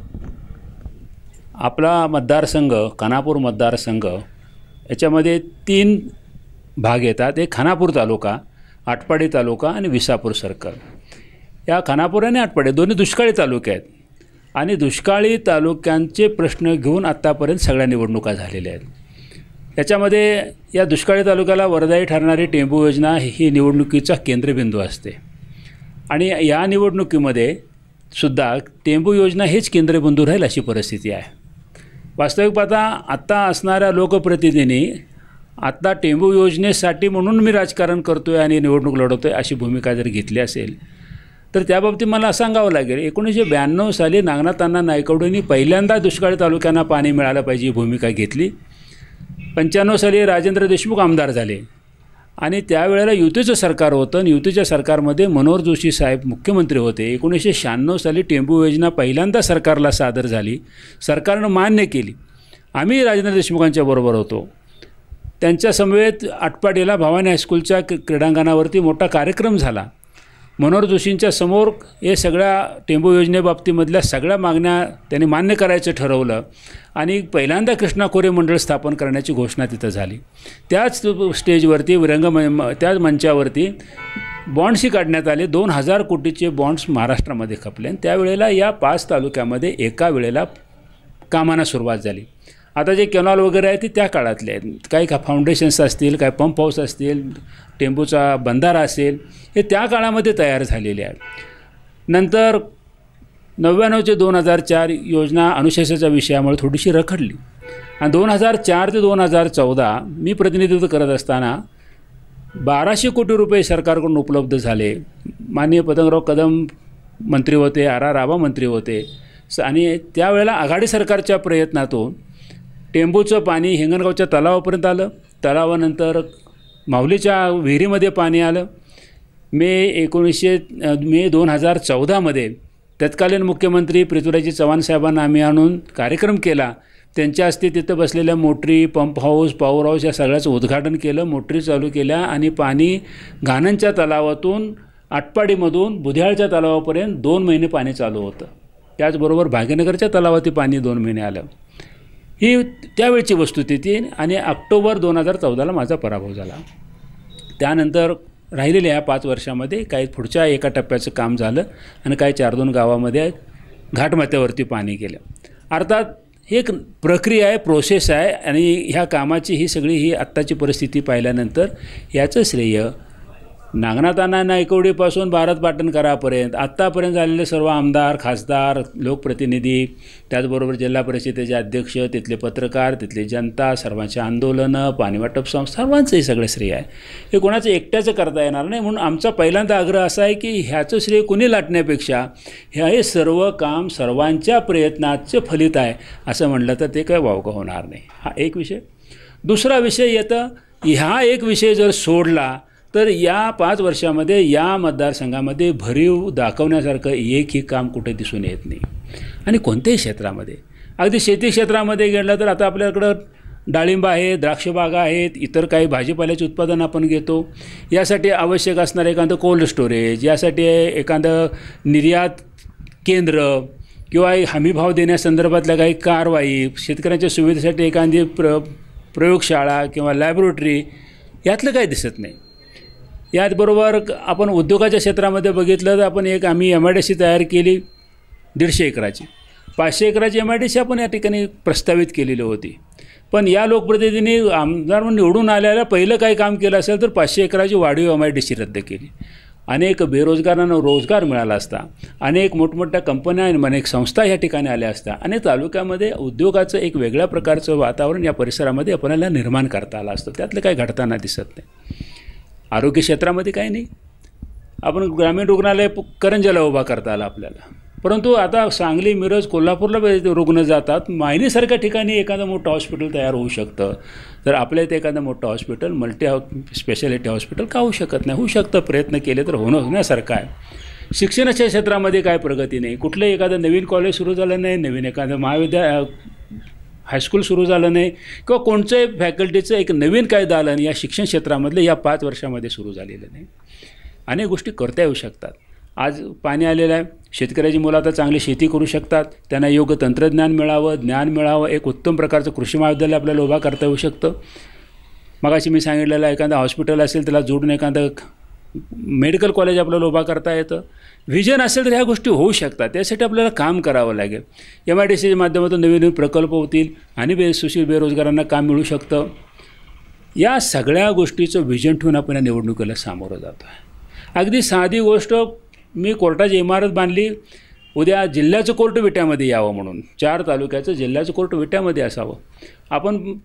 आपला मतदारसंघ खानापूर मतदारसंघ याच्यामध्ये तीन भाग येतात. एक खानापूर तालुका आटपाडी तालुका आणि विसापूर सर्कल. या खानापूर आणि आटपाडी दोन्ही दुष्काळी तालुके आहेत आणि दुष्काळी तालुक्यांचे प्रश्न घेऊन आत्तापर्यंत सगळ्या निवडणुका झालेल्या आहेत. याच्यामध्ये या दुष्काळी तालुक्याला वरदायी ठरणारी टेंबू योजना ही निवडणुकीचा केंद्रबिंदू असते आणि या निवडणुकीमध्ये सुद्धा टेंबू योजना हेच केंद्रबिंदू राहील अशी परिस्थिती आहे. वास्तविक पाहता आत्ता असणाऱ्या लोकप्रतिनिधींनी आत्ता टेंबू योजनेसाठी म्हणून मी राजकारण करतो आहे आणि निवडणूक लढवतो आहे अशी भूमिका जर घेतली असेल तर त्याबाबतीत मला सांगावं लागेल. एकोणीसशे ब्याण्णव साली नागनाथ अण्णा नायकवडेंनी पहिल्यांदा दुष्काळी तालुक्यांना पाणी मिळालं पाहिजे ही भूमिका घेतली. पंच्याण्णव साली राजेंद्र देशमुख आमदार झाले आणि त्यावेळेला युतीचं सरकार होतं आणि युतीच्या सरकारमध्ये मनोहर जोशी साहेब मुख्यमंत्री होते. एकोणीसशे शहाण्णव साली टेंबू योजना पहिल्यांदा सरकारला सादर झाली, सरकारनं मान्य केली. आम्ही राजेंद्र देशमुखांच्या बरोबर होतो. त्यांच्या समवेत आटपाडीला भवानी हायस्कूलच्या क्रीडांगणावरती मोठा कार्यक्रम झाला. मनोहर जोशींच्या समोर हे सगळ्या टेंबू योजनेबाबतीमधल्या सगळ्या मागण्या त्यांनी मान्य करायचं ठरवलं आणि पहिल्यांदा कृष्णा खोरे मंडळ स्थापन करण्याची घोषणा तिथं झाली. त्याच स्टेजवरती रंग त्याच मंचावरती बॉन्ड्सही काढण्यात आले. दोन हजार कोटीचे बॉन्ड्स महाराष्ट्रामध्ये खपले आणि त्यावेळेला या पाच तालुक्यामध्ये एका वेळेला कामांना सुरुवात झाली. आता जे कॅनॉल वगैरे आहे ते त्या काळातले आहेत. काही का फाउंडेशन्स असतील, काही पंप हाऊस असतील, टेंबूचा बंधारा असेल, हे त्या काळामध्ये तयार झालेले आहेत. नंतर नव्याण्णवचे दोन हजार चार योजना अनुशेषाच्या विषयामुळे थोडीशी रखडली आणि दोन हजार चार ते दोन हजार चौदा मी प्रतिनिधित्व करत असताना बाराशे कोटी रुपये सरकारकडून उपलब्ध झाले. माननीय पतंगराव कदम मंत्री होते, आर आर राभा मंत्री होते आणि त्यावेळेला आघाडी सरकारच्या प्रयत्नातून टेंबूचं पाणी हिंगणगावच्या तलावापर्यंत आलं. तलावानंतर माहुलीच्या विहिरीमध्ये पाणी आलं. मे एकोणीसशे मे दोन हजार चौदामध्ये तत्कालीन मुख्यमंत्री पृथ्वीराज चव्हाण साहेबांना आम्ही आणून कार्यक्रम केला. त्यांच्या हस्ते तिथं बसलेल्या मोटरी, पंप हाऊस, पॉवर हाऊस या सगळ्याचं उद्घाटन केलं. मोटरी चालू केल्या आणि पाणी घाणंच्या तलावातून आटपाडीमधून बुध्याळच्या तलावापर्यंत दोन महिने पाणी चालू होतं. त्याचबरोबर भाग्यनगरच्या तलावाती पाणी दोन महिने आलं. ही त्यावेळची वस्तुस्थिती आणि ऑक्टोबर दोन हजार चौदाला माझा पराभव झाला. त्यानंतर राहिलेल्या ह्या पाच वर्षामध्ये काही पुढच्या एका टप्प्याचं काम झालं आणि काही चार दोन गावामध्ये घाटमाथ्यावरती पाणी गेलं. अर्थात ही एक प्रक्रिया आहे, प्रोसेस आहे आणि ह्या कामाची ही सगळी ही आत्ताची परिस्थिती पाहिल्यानंतर याचं श्रेय नागनाथ अण्णा नायकवडेपासून भारत पाटणकरापर्यंत आत्तापर्यंत झालेले सर्व आमदार, खासदार, लोकप्रतिनिधी, त्याचबरोबर जिल्हा परिषदेचे अध्यक्ष, तिथले पत्रकार, तिथली जनता, सर्वांची आंदोलनं, पाणीवाटप संस्था, सर्वांचंही सगळं श्रेय आहे. हे कोणाचं एकट्याचं करता येणार नाही. म्हणून आमचा पहिल्यांदा आग्रह असा आहे की ह्याचं श्रेय कुणी लाटण्यापेक्षा हे सर्व काम सर्वांच्या प्रयत्नाचे फलित आहे असं म्हटलं तर ते काय वावगं होणार नाही. हा एक विषय. दुसरा विषय येतं, ह्या एक विषय जर सोडला तर या पाच वर्षामध्ये या मतदारसंघामध्ये भरीव दाखवण्यासारखं एकही काम कुठे दिसून येत नाही. आणि कोणत्याही क्षेत्रामध्ये, अगदी शेती क्षेत्रामध्ये गेलं तर आता आपल्याकडं डाळिंब आहे, द्राक्षबागा आहेत, इतर काही भाजीपाल्याचे उत्पादन आपण घेतो. यासाठी आवश्यक असणारं एखादं कोल्ड स्टोरेज, यासाठी एखादं निर्यात केंद्र किंवा हमीभाव देण्यासंदर्भातल्या काही कारवाई, शेतकऱ्यांच्या सुविधेसाठी एखादी प्र प्रयोगशाळा किंवा लॅबोरेटरी, यातलं काही दिसत नाही. याचबरोबर आपण उद्योगाच्या क्षेत्रामध्ये बघितलं तर आपण एक आम्ही एम आय डी सी तयार केली दीडशे एकराची. पाचशे एकराची एम आय डी सी आपण या ठिकाणी प्रस्तावित केलेली होती. पण या लोकप्रतिनिधींनी आमदार म्हणून निवडून आल्याला पहिलं काही काम केलं असेल तर पाचशे एकराची वाढीव एम आय डी सी रद्द केली. अनेक बेरोजगारांना रोजगार मिळाला असता, अनेक मोठमोठ्या कंपन्या आणि अनेक संस्था या ठिकाणी आल्या असत्या आणि तालुक्यामध्ये उद्योगाचं एक वेगळ्या प्रकारचं वातावरण या परिसरामध्ये आपल्याला निर्माण करता आलं असतं. त्यातलं काही घडताना दिसत नाही. आरोग्य क्षेत्रामध्ये काही नाही. आपण ग्रामीण रुग्णालय करंजाला उभा करता आला आपल्याला, परंतु आता सांगली, मिरज, कोल्हापूरला रुग्ण जातात. मायनीसारख्या ठिकाणी एखादं मोठं हॉस्पिटल तयार होऊ शकतं, तर आपल्या इथे एखादं मोठं हॉस्पिटल, मल्टी स्पेशालिटी हॉस्पिटल का होऊ शकत नाही? होऊ शकतं, प्रयत्न केले तर होणं होण्यासारखं आहे. शिक्षणाच्या क्षेत्रामध्ये काय प्रगती नाही. कुठलं एखादं नवीन कॉलेज सुरू झालं नाही, नवीन एखादं महाविद्यालय हायस्कूल सुरू झालं नाही किंवा कोणत्याही फॅकल्टीचं एक नवीन काय दालन या शिक्षण क्षेत्रामधले या पाच वर्षामध्ये सुरू झालेलं नाही. अनेक गोष्टी करता येऊ शकतात. आज पाणी आलेलं आहे, शेतकऱ्याची मुलं आता चांगली शेती करू शकतात, त्यांना योग्य तंत्रज्ञान मिळावं, ज्ञान मिळावं, एक उत्तम प्रकारचं कृषी महाविद्यालय आपल्याला उभा करता येऊ शकतं. मगाशी मी सांगितलेलं एखादं हॉस्पिटल असेल त्याला जोडून एखादं मेडिकल कॉलेज आपल्याला उभा करता येतं. व्हिजन असेल तर ह्या गोष्टी होऊ शकतात. त्यासाठी आपल्याला काम करावं लागेल. एम आय डी सीच्या माध्यमातून नवीन नवीन प्रकल्प होतील आणि बे सुशील बेरोजगारांना काम मिळू शकतं. या सगळ्या गोष्टीचं व्हिजन ठेवून आपण या निवडणुकीला सामोरं जातो आहे. अगदी साधी गोष्ट, मी कोर्टाची इमारत बांधली, उद्या जिल्ह्याचं कोर्ट विट्यामध्ये यावं म्हणून, चार तालुक्याचं जिल्ह्याचं कोर्ट विट्यामध्ये असावं. आपण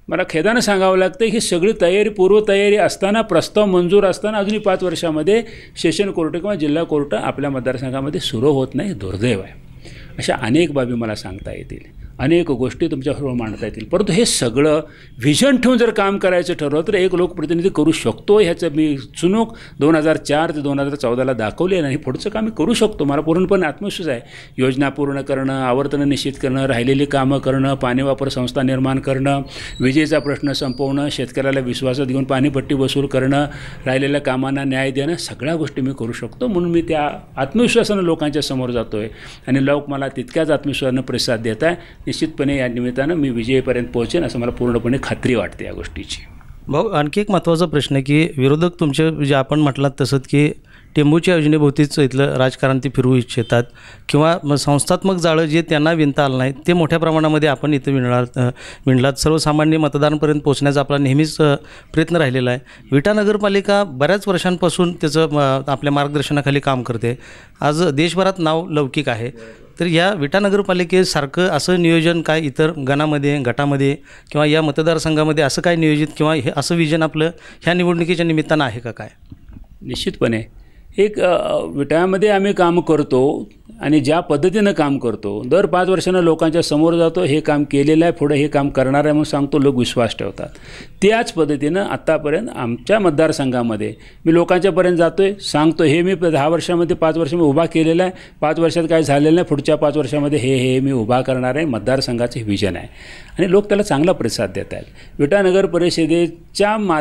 मला खेदानं सांगावं लागतं ही सगळी तयारी पूर्वतयारी असताना प्रस्ताव मंजूर असताना अजूनही पाच वर्षामध्ये सेशन कोर्ट किंवा जिल्हा कोर्ट आपल्या मतदारसंघामध्ये सुरू होत नाही, दुर्दैव आहे. अशा अनेक बाबी मला सांगता येतील, अनेक गोष्टी तुमच्याबरोबर मांडता येतील, परंतु हे सगळं व्हिजन ठेवून जर काम करायचं ठरवलं तर एक लोकप्रतिनिधी करू शकतो. ह्याचं मी चुनूक दोन हजार चार ते दोन हजार चौदाला दाखवले नाही. पुढचं काम मी करू शकतो, मला पूर्णपणे आत्मविश्वास आहे. योजना पूर्ण करणं, आवर्तनं निश्चित करणं, राहिलेली कामं करणं, पाणी वापर संस्था निर्माण करणं, विजेचा प्रश्न संपवणं, शेतकऱ्याला विश्वासात घेऊन पाणीपट्टी वसूल करणं, राहिलेल्या कामांना न्याय देणं, सगळ्या गोष्टी मी करू शकतो. म्हणून मी त्या आत्मविश्वासानं लोकांच्या समोर जातो आहे आणि लोक मला तितक्याच आत्मविश्वासानं प्रतिसाद देत आहे. निश्चितपणे या निमित्तानं मी विजयीपर्यंत पोहोचेन असं मला पूर्णपणे खात्री वाटते या गोष्टीची.
भाऊ, आणखी एक महत्त्वाचा प्रश्न आहे की विरोधक तुमचे जे आपण म्हटलात तसंच की टेंबूच्या योजनेभोवतीच इथलं राजकारण ते फिरवू इच्छितात किंवा संस्थात्मक जाळं जे त्यांना विणता आलं नाही ते मोठ्या प्रमाणामध्ये आपण इथं विणणार विणलात. सर्वसामान्य मतदारांपर्यंत पोहोचण्याचा आपला नेहमीच प्रयत्न राहिलेला आहे. विटा नगरपालिका बऱ्याच वर्षांपासून त्याचं आपल्या मार्गदर्शनाखाली काम करते. आज देशभरात नाव लौकिक आहे. तर या विटा नगरपालिकेसारखं असं नियोजन काय इतर गणामध्ये गटामध्ये किंवा या मतदारसंघामध्ये असं काय नियोजित किंवा हे असं विजन आपलं ह्या निवडणुकीच्या निमित्तानं आहे का काय?
निश्चितपणे एक विटामध्ये आम्ही काम करतो आणि ज्या पद्धतीनं काम करतो, दर पाच वर्षांना लोकांच्या समोर जातो, हे काम केलेलं आहे, पुढे हे काम करणार आहे म्हणून सांगतो, लोक विश्वास ठेवतात. त्याच पद्धतीनं आत्तापर्यंत आमच्या मतदारसंघामध्ये मी लोकांच्यापर्यंत जातो आहे, सांगतो हे मी दहा वर्षामध्ये पाच वर्ष मी उभा केलेला आहे, पाच वर्षात काय झालेलं नाही, पुढच्या पाच वर्षामध्ये हे हे मी उभा करणार आहे. मतदारसंघाचं हे विजन आहे आणि लोक त्याला चांगला प्रतिसाद देत आहेत. विटा नगर परिषदेच्या मा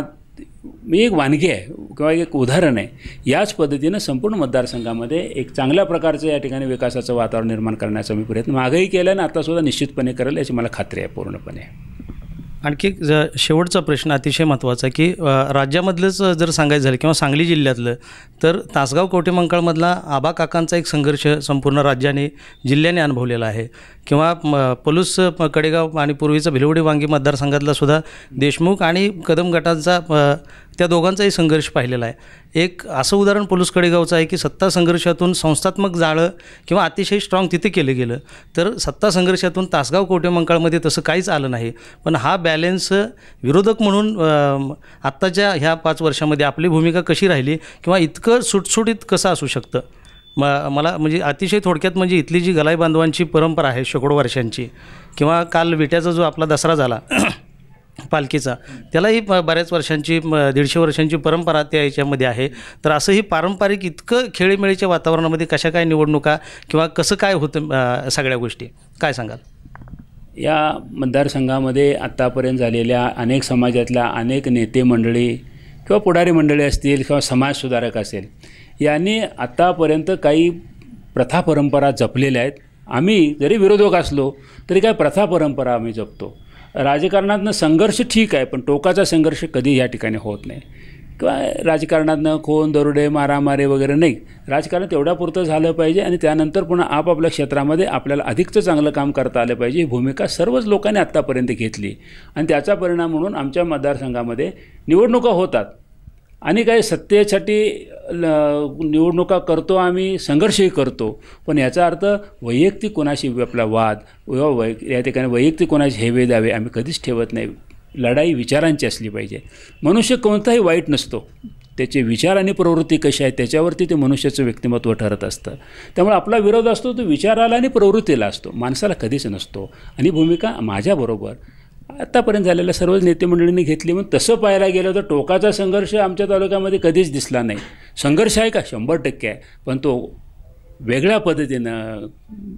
मी एक वानगी आहे किंवा एक उदाहरण आहे. याच पद्धतीनं संपूर्ण मतदारसंघामध्ये एक चांगल्या प्रकारचं या ठिकाणी विकासाचं वातावरण निर्माण करण्याचा मी प्रयत्न मागेही केला आणि आतासुद्धा निश्चितपणे करेल याची मला खात्री आहे पूर्णपणे.
आणखी एक ज शेवटचा प्रश्न अतिशय महत्त्वाचा की राज्यामधलंच जर सांगायचं झालं किंवा सांगली जिल्ह्यातलं तर तासगाव कवठेमंकाळमधला आबा काकांचा एक संघर्ष संपूर्ण राज्याने जिल्ह्याने अनुभवलेला आहे किंवा पलूस कडेगाव आणि पूर्वीचा भिलवडी वांगी मतदारसंघातला सुद्धा देशमुख आणि कदम गटांचा त्या दोघांचाही संघर्ष पाहिलेला आहे. एक असं उदाहरण पलूस कडेगावचं आहे की सत्ता संघर्षातून संस्थात्मक जाळं किंवा अतिशय स्ट्रॉंग तिथे केलं गेलं, तर सत्ता संघर्षातून तासगाव कवठेमंकाळमध्ये तसं काहीच आलं नाही. पण हा बॅलेन्स विरोधक म्हणून आत्ताच्या ह्या पाच वर्षामध्ये आपली भूमिका कशी राहिली किंवा इतकं सुटसुटीत कसं असू शकतं? म मला म्हणजे अतिशय थोडक्यात म्हणजे इथली जी गलाई बांधवांची परंपरा आहे शेकडो वर्षांची किंवा काल विट्याचा जो आपला दसरा झाला पालखीचा, त्यालाही बऱ्याच वर्षांची दीडशे वर्षांची परंपरा त्या याच्यामध्ये आहे. तर असं ही पारंपरिक इतकं खेळीमेळीच्या वातावरणामध्ये कशा काय निवडणुका किंवा कसं काय होतं सगळ्या गोष्टी काय सांगाल?
या मतदारसंघामध्ये आत्तापर्यंत झालेल्या अनेक समाजातल्या अनेक नेते मंडळी किंवा पुढारी मंडळी असतील किंवा समाजसुधारक असेल, यांनी आत्तापर्यंत काही प्रथा परंपरा जपलेल्या आहेत. आम्ही जरी विरोधक असलो तरी काय प्रथा परंपरा आम्ही जपतो. राजकारणातनं संघर्ष ठीक आहे, पण टोकाचा संघर्ष कधी या ठिकाणी होत नाही किंवा राजकारणातनं खून दरोडे मारामारी वगैरे नाही. राजकारण तेवढ्यापुरतं झालं पाहिजे आणि त्यानंतर पुन्हा आपापल्या क्षेत्रामध्ये आपल्याला अधिकचं चांगलं काम करता आलं पाहिजे. ही भूमिका सर्वच लोकांनी आत्तापर्यंत घेतली आणि त्याचा परिणाम म्हणून आमच्या मतदारसंघामध्ये निवडणुका होतात आणि काही सत्तेसाठी निवडणुका करतो आम्ही, संघर्षही करतो, पण याचा अर्थ वैयक्तिक कोणाशी आपला वाद किंवा वै या ठिकाणी वैयक्तिक कोणाशी हेवे दावे आम्ही कधीच ठेवत नाही. लढाई विचारांची असली पाहिजे. मनुष्य कोणताही वाईट नसतो, त्याचे विचार आणि प्रवृत्ती कशी आहे त्याच्यावरती ते मनुष्याचं व्यक्तिमत्व ठरत असतं. त्यामुळे आपला विरोध असतो तो विचाराला आणि प्रवृत्तीला असतो, माणसाला कधीच नसतो. आणि भूमिका माझ्याबरोबर आत्तापर्यंत झालेल्या सर्वच नेते मंडळींनी घेतली. मग तसं पाहायला गेलं तर टोकाचा संघर्ष आमच्या तालुक्यामध्ये कधीच दिसला नाही. संघर्ष आहे का? शंभर टक्के आहे, पण तो वेगळ्या पद्धतीनं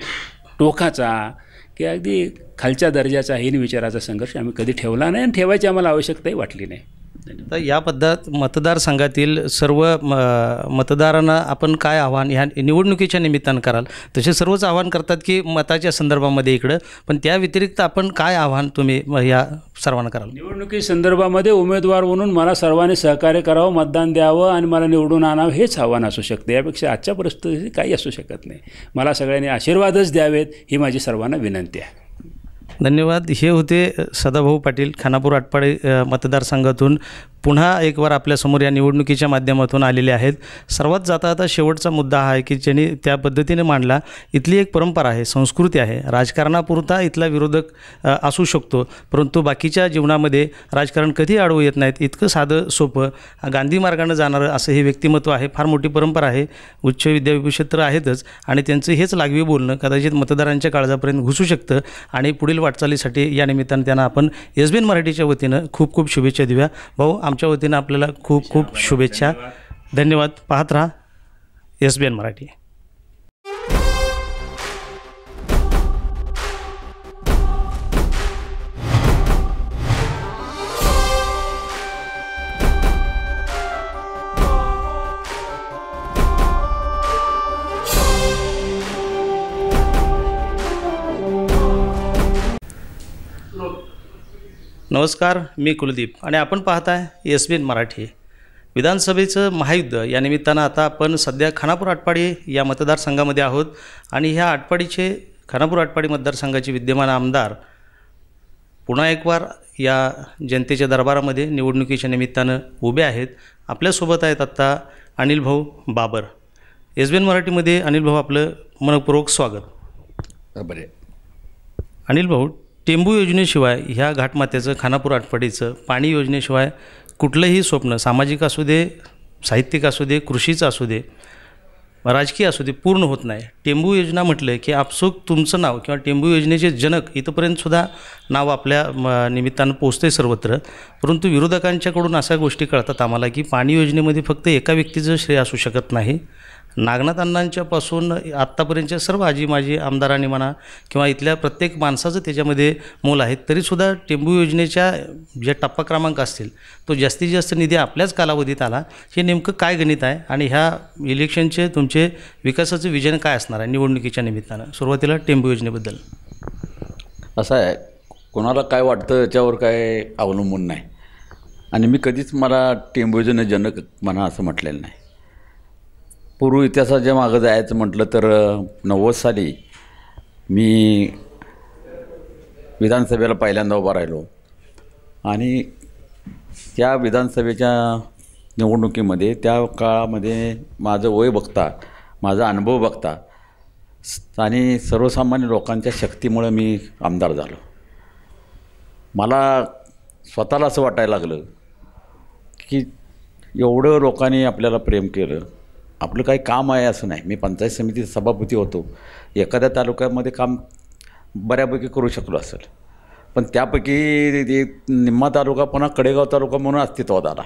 टोकाचा की अगदी खालच्या दर्जाचा हीन विचाराचा संघर्ष आम्ही कधी ठेवला नाही आणि ठेवायची आम्हाला आवश्यकताही वाटली नाही.
तर या पद्धत मतदारसंघातील सर्व म मतदारांना आपण काय आव्हान ह्या निवडणुकीच्या निमित्तानं कराल? तसे सर्वच आव्हान करतात की मताच्या संदर्भामध्ये इकडं, पण त्या व्यतिरिक्त आपण काय आव्हान तुम्ही या सर्वांना कराल?
निवडणुकी संदर्भामध्ये उमेदवार म्हणून मला सर्वांनी सहकार्य करावं, मतदान द्यावं आणि मला निवडून आणावं हेच आव्हान असू शकते. यापेक्षा आजच्या परिस्थितीत काही असू शकत नाही. मला सगळ्यांनी आशीर्वादच द्यावेत ही माझी सर्वांना विनंती आहे.
धन्यवाद. हे होते सदाभाऊ पाटील, खानापूर आटपाडी अ, मतदारसंघातून पुन्हा एक वार आपल्यासमोर या निवडणुकीच्या माध्यमातून आलेले आहेत. सर्वात जाता आता शेवटचा मुद्दा हा आहे की ज्यांनी त्या पद्धतीने मांडला. इथली एक परंपरा आहे, संस्कृती आहे. राजकारणापुरता इथला विरोधक अ, असू शकतो, परंतु बाकीच्या जीवनामध्ये राजकारण कधी आडवं येत नाहीत. इतकं साधं सोपं गांधी मार्गानं जाणारं असं हे व्यक्तिमत्व आहे. फार मोठी परंपरा आहे. उच्च विद्याविभूषित तर आहेतच आणि त्यांचं हेच लागवी बोलणं कदाचित मतदारांच्या काळजापर्यंत घुसू शकतं आणि पुढील वाटचालीसाठी या निमित्तानं त्यांना आपण एस बी एन मराठीच्या वतीनं खूप खूप शुभेच्छा देऊया. भाऊ, आमच्या वतीनं आपल्याला खूप खूप शुभेच्छा. धन्यवाद. पाहत राहा एस बी एन मराठी. नमस्कार, मी कुलदीप आणि आपण पाहताय एस बी एन मराठी. विधानसभेचं महायुद्ध या निमित्तानं आता आपण सध्या खानापूर आटपाडी या मतदारसंघामध्ये आहोत आणि ह्या आटपाडीचे खानापूर आटपाडी मतदारसंघाचे विद्यमान आमदार पुन्हा एक वार या जनतेच्या दरबारामध्ये निवडणुकीच्या निमित्तानं उभे आहेत. आपल्यासोबत आहेत आत्ता अनिल भाऊ बाबर. एस बी एन मराठीमध्ये अनिल भाऊ आपलं मनपूर्वक स्वागत. बरे अनिल भाऊ, टेंबू योजनेशिवाय ह्या घाटमात्याचं खानापूर आटपाडीचं पाणी योजनेशिवाय कुठलंही स्वप्न सामाजिक असू दे, साहित्यिक असू दे, कृषीचं असू दे, राजकीय असू दे पूर्ण होत नाही. टेंबू योजना म्हटलं की आपसूक तुमचं नाव किंवा टेंबू योजनेचे जनक इथंपर्यंतसुद्धा नाव आपल्या निमित्तानं पोचते सर्वत्र. परंतु विरोधकांच्याकडून अशा गोष्टी कळतात आम्हाला की पाणी योजनेमध्ये फक्त एका व्यक्तीचं श्रेय असू शकत नाही. नागनाथ अण्णांच्यापासून आत्तापर्यंतच्या सर्व आजी माजी आमदारांनी म्हणा किंवा इथल्या प्रत्येक माणसाचं त्याच्यामध्ये मोल आहे. तरीसुद्धा टेंबू योजनेच्या जे टप्पा क्रमांक असतील तो जास्तीत जास्त निधी आपल्याच कालावधीत आला. हे नेमकं काय गणित आहे आणि ह्या इलेक्शनचे तुमचे विकासाचं विजन काय असणार आहे निवडणुकीच्या निमित्तानं? सुरुवातीला टेंबू योजनेबद्दल.
असं आहे, कोणाला काय वाटतं याच्यावर काय अवलंबून नाही आणि मी कधीच मला टेंबू योजने जनक म्हणा असं म्हटलेलं नाही. पूर्व इतिहासाच्या मागं जायचं म्हटलं तर नव्वद साली मी विधानसभेला पहिल्यांदा उभा राहिलो आणि त्या विधानसभेच्या निवडणुकीमध्ये त्या काळामध्ये माझं वय बघता, माझा अनुभव बघता आणि सर्वसामान्य लोकांच्या शक्तीमुळे मी आमदार झालो. मला स्वतःला असं वाटायला लागलं की एवढं लोकांनी आपल्याला प्रेम केलं, आपलं काही काम आहे असं नाही. मी पंचायत समितीत सभापती होतो, एखाद्या तालुक्यामध्ये काम बऱ्यापैकी करू शकलो असेल, पण त्यापैकी निम्मा तालुका पुन्हा कडेगाव तालुका म्हणून अस्तित्वात आला.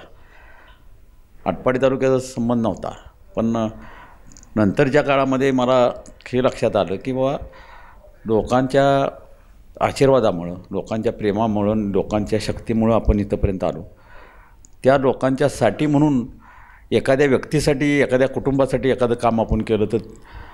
आटपाडी तालुक्याचा संबंध नव्हता. पण नंतरच्या काळामध्ये मला हे लक्षात आलं की बाबा लोकांच्या आशीर्वादामुळं, लोकांच्या प्रेमामुळं, लोकांच्या शक्तीमुळं आपण इथंपर्यंत आलो. त्या लोकांच्यासाठी म्हणून एखाद्या व्यक्तीसाठी, एखाद्या कुटुंबासाठी एखादं काम आपण केलं तर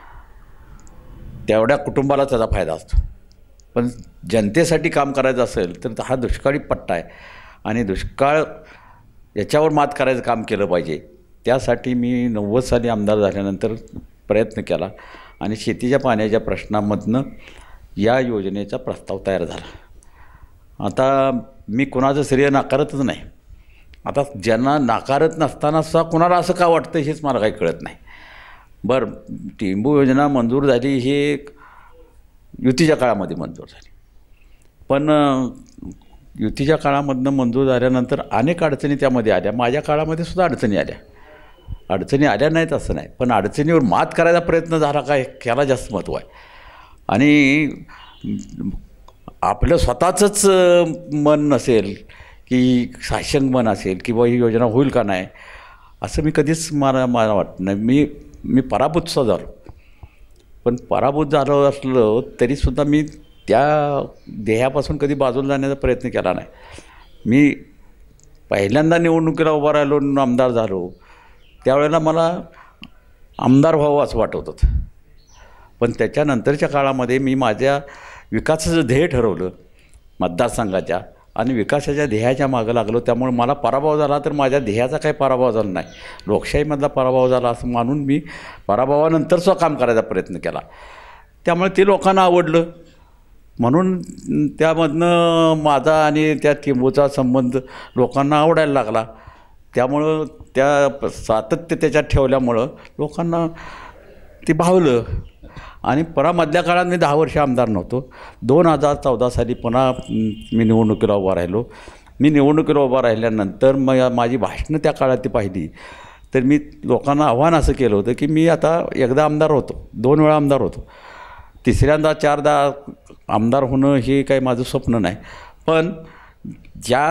तेवढ्या कुटुंबाला त्याचा फायदा असतो. पण जनतेसाठी काम करायचं असेल तर हा दुष्काळी पट्टा आहे आणि दुष्काळ याच्यावर मात करायचं काम केलं पाहिजे. त्यासाठी मी नव्वद साली आमदार झाल्यानंतर प्रयत्न केला आणि शेतीच्या पाण्याच्या प्रश्नामधनं या योजनेचा प्रस्ताव तयार झाला. आता मी कुणाचं श्रेय नाकारतच नाही. आता ज्यांना नाकारत नसताना सुद्धा कुणाला असं का वाटतं हेच मला काही कळत नाही. बरं, टेंबू योजना मंजूर झाली हे युतीच्या काळामध्ये मंजूर झाली, पण युतीच्या काळामधनं मंजूर झाल्यानंतर अनेक अडचणी त्यामध्ये आल्या. माझ्या काळामध्ये सुद्धा अडचणी आल्या. अडचणी आल्या नाहीत असं नाही, पण अडचणीवर मात करायचा प्रयत्न झाला काय ह्याला जास्त महत्त्व आहे. आणि आपलं स्वतःचंच मन नसेल की साशंग मन असेल की बाबा ही योजना होईल का नाही असं मी कधीच मला मला वाटत नाही. मी मी पराभूतसुद्धा झालो, पण पराभूत झालो असलो तरीसुद्धा मी त्या ध्येयापासून कधी बाजूला जाण्याचा प्रयत्न केला नाही. मी पहिल्यांदा निवडणुकीला उभा राहिलो, आमदार झालो, त्यावेळेला मला आमदार व्हावं असं वाटत होतं. पण त्याच्यानंतरच्या काळामध्ये मी माझ्या विकासाचं ध्येय ठरवलं मतदारसंघाच्या आणि विकासाच्या ध्येयाच्या मागं लागलो. त्यामुळे मला पराभव झाला तर माझ्या ध्येयाचा काही पराभव झाला नाही, लोकशाहीमधला पराभव झाला असं मानून मी पराभवानंतर सुद्धा काम करायचा प्रयत्न केला. त्यामुळे ते लोकांना आवडलं म्हणून त्यामधनं माझा आणि त्या टेंबूचा संबंध लोकांना आवडायला लागला. त्यामुळं त्या सातत्य त्याच्यात ठेवल्यामुळं लोकांना ते भावलं. आणि पुन्हा मधल्या काळात मी दहा वर्ष आमदार नव्हतो. दोन हजार चौदा साली पुन्हा मी निवडणुकीला उभा राहिलो. मी निवडणुकीला उभा राहिल्यानंतर मग माझी भाषणं त्या काळात ती पाहिली तर मी लोकांना आव्हान असं केलं होतं की मी आता एकदा आमदार होतो, दोन वेळा आमदार होतो, तिसऱ्यांदा चारदा आमदार होणं हे काही माझं स्वप्न नाही. पण ज्या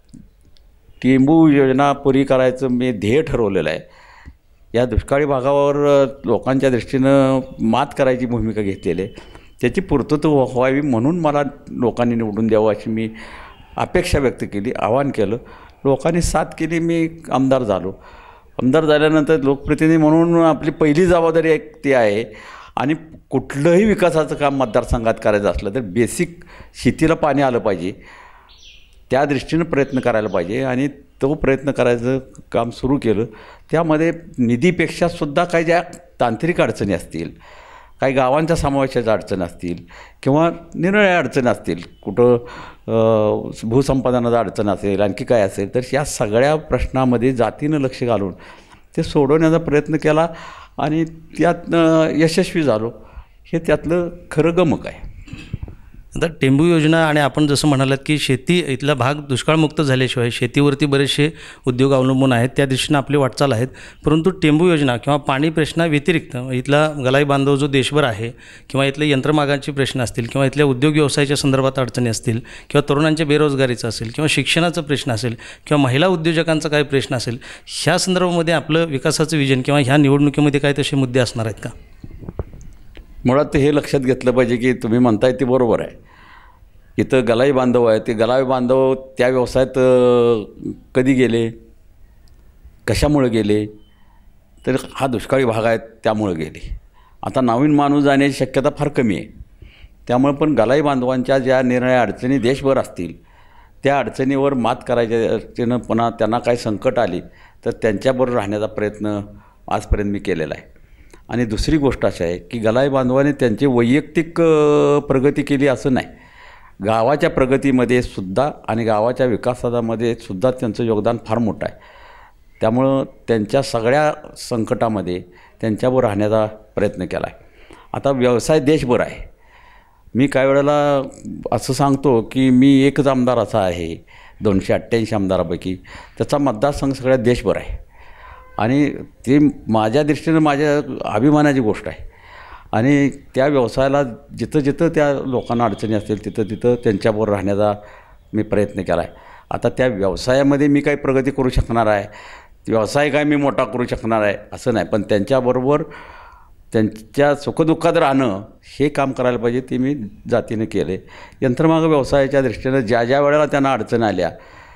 टेंबू योजना पुरी करायचं मी ध्येय ठरवलेलं आहे, या दुष्काळी भागावर लोकांच्या दृष्टीनं मात करायची भूमिका घेतलेली आहे, त्याची पूर्तता व्हावी म्हणून मला लोकांनी निवडून द्यावं अशी मी अपेक्षा व्यक्त केली, आवाहन केलं. लोकांनी साथ केली, मी आमदार झालो. आमदार झाल्यानंतर लोकप्रतिनिधी म्हणून आपली पहिली जबाबदारी एक ती आहे. आणि कुठलंही विकासाचं काम मतदारसंघात करायचं असलं तर बेसिक शेतीला पाणी आलं पाहिजे, त्या दृष्टीनं प्रयत्न करायला पाहिजे. आणि तो प्रयत्न करायचं काम सुरू केलं. त्यामध्ये निधीपेक्षासुद्धा काही ज्या तांत्रिक अडचणी असतील, काही गावांच्या समावेशाच्या अडचणी असतील किंवा निरनिराळ्या अडचणी असतील, कुठं भूसंपादनाचा अडचण असेल, आणखी काय असेल, तर या सगळ्या प्रश्नामध्ये जातीनं लक्ष घालून ते सोडवण्याचा प्रयत्न केला आणि त्यात यशस्वी झालो. हे त्यातलं खरं गमक आहे.
आता टेंबू योजना आणि आपण जसं म्हणालात की शेती इथला भाग दुष्काळमुक्त झाल्याशिवाय शेतीवरती बरेचसे उद्योग अवलंबून आहेत, त्या दृष्टीनं आपली वाटचाल आहेत. परंतु टेंबू योजना किंवा पाणी प्रश्नाव्यतिरिक्त इथला गलाई बांधव जो देशभर आहे किंवा इथले यंत्रमागांचे प्रश्न असतील किंवा इथल्या उद्योग व्यवसायाच्या संदर्भात अडचणी असतील किंवा तरुणांच्या बेरोजगारीचा असेल किंवा शिक्षणाचा प्रश्न असेल किंवा महिला उद्योजकांचा काही प्रश्न असेल, ह्या संदर्भामध्ये आपलं विकासाचं विजन किंवा ह्या निवडणुकीमध्ये काही तसे मुद्दे असणार आहेत का?
मुळात हे लक्षात घेतलं पाहिजे की तुम्ही म्हणताय ते बरोबर आहे. इथं गलाई बांधव आहे, ते गलाई बांधव त्या व्यवसायात कधी गेले, कशामुळे गेले, तर हा दुष्काळी भाग आहे त्यामुळे गेले. आता नवीन माणूस जाण्याची शक्यता फार कमी आहे. त्यामुळे पण गलाई बांधवांच्या ज्या निर्णय अडचणी देशभर असतील त्या अडचणीवर मात करायच्या दृष्टीनं पुन्हा त्यांना काही संकट आली तर त्यांच्याबरोबर राहण्याचा प्रयत्न आजपर्यंत मी केलेला आहे. आणि दुसरी गोष्ट अशी आहे की गलाई बांधवांनी त्यांची वैयक्तिक प्रगती केली असं नाही, गावाच्या प्रगतीमध्ये सुद्धा आणि गावाच्या विकासामध्ये सुद्धा त्यांचं योगदान फार मोठं आहे. त्यामुळं त्यांच्या सगळ्या संकटामध्ये त्यांच्यावर राहण्याचा प्रयत्न केला आहे. आता व्यवसाय देशभर आहे. मी काही वेळेला असं सांगतो की मी एकच आमदार असा आहे दोनशे अठ्ठ्याऐंशी आमदारापैकी, त्याचा मतदारसंघ सगळ्या देशभर आहे. आणि ते माझ्या दृष्टीनं माझ्या अभिमानाची गोष्ट आहे. आणि त्या व्यवसायाला जिथं जिथं त्या लोकांना अडचणी असतील तिथं तिथं त्यांच्याबरोबर राहण्याचा मी प्रयत्न केला आहे. आता त्या व्यवसायामध्ये मी काही प्रगती करू शकणार आहे, व्यवसाय काय मी मोठा करू शकणार आहे असं नाही, पण त्यांच्याबरोबर त्यांच्या सुखदुःखात राहणं हे काम करायला पाहिजे ते मी जातीनं केले. यंत्रमाग व्यवसायाच्या दृष्टीनं ज्या ज्या वेळेला त्यांना अडचणी आल्या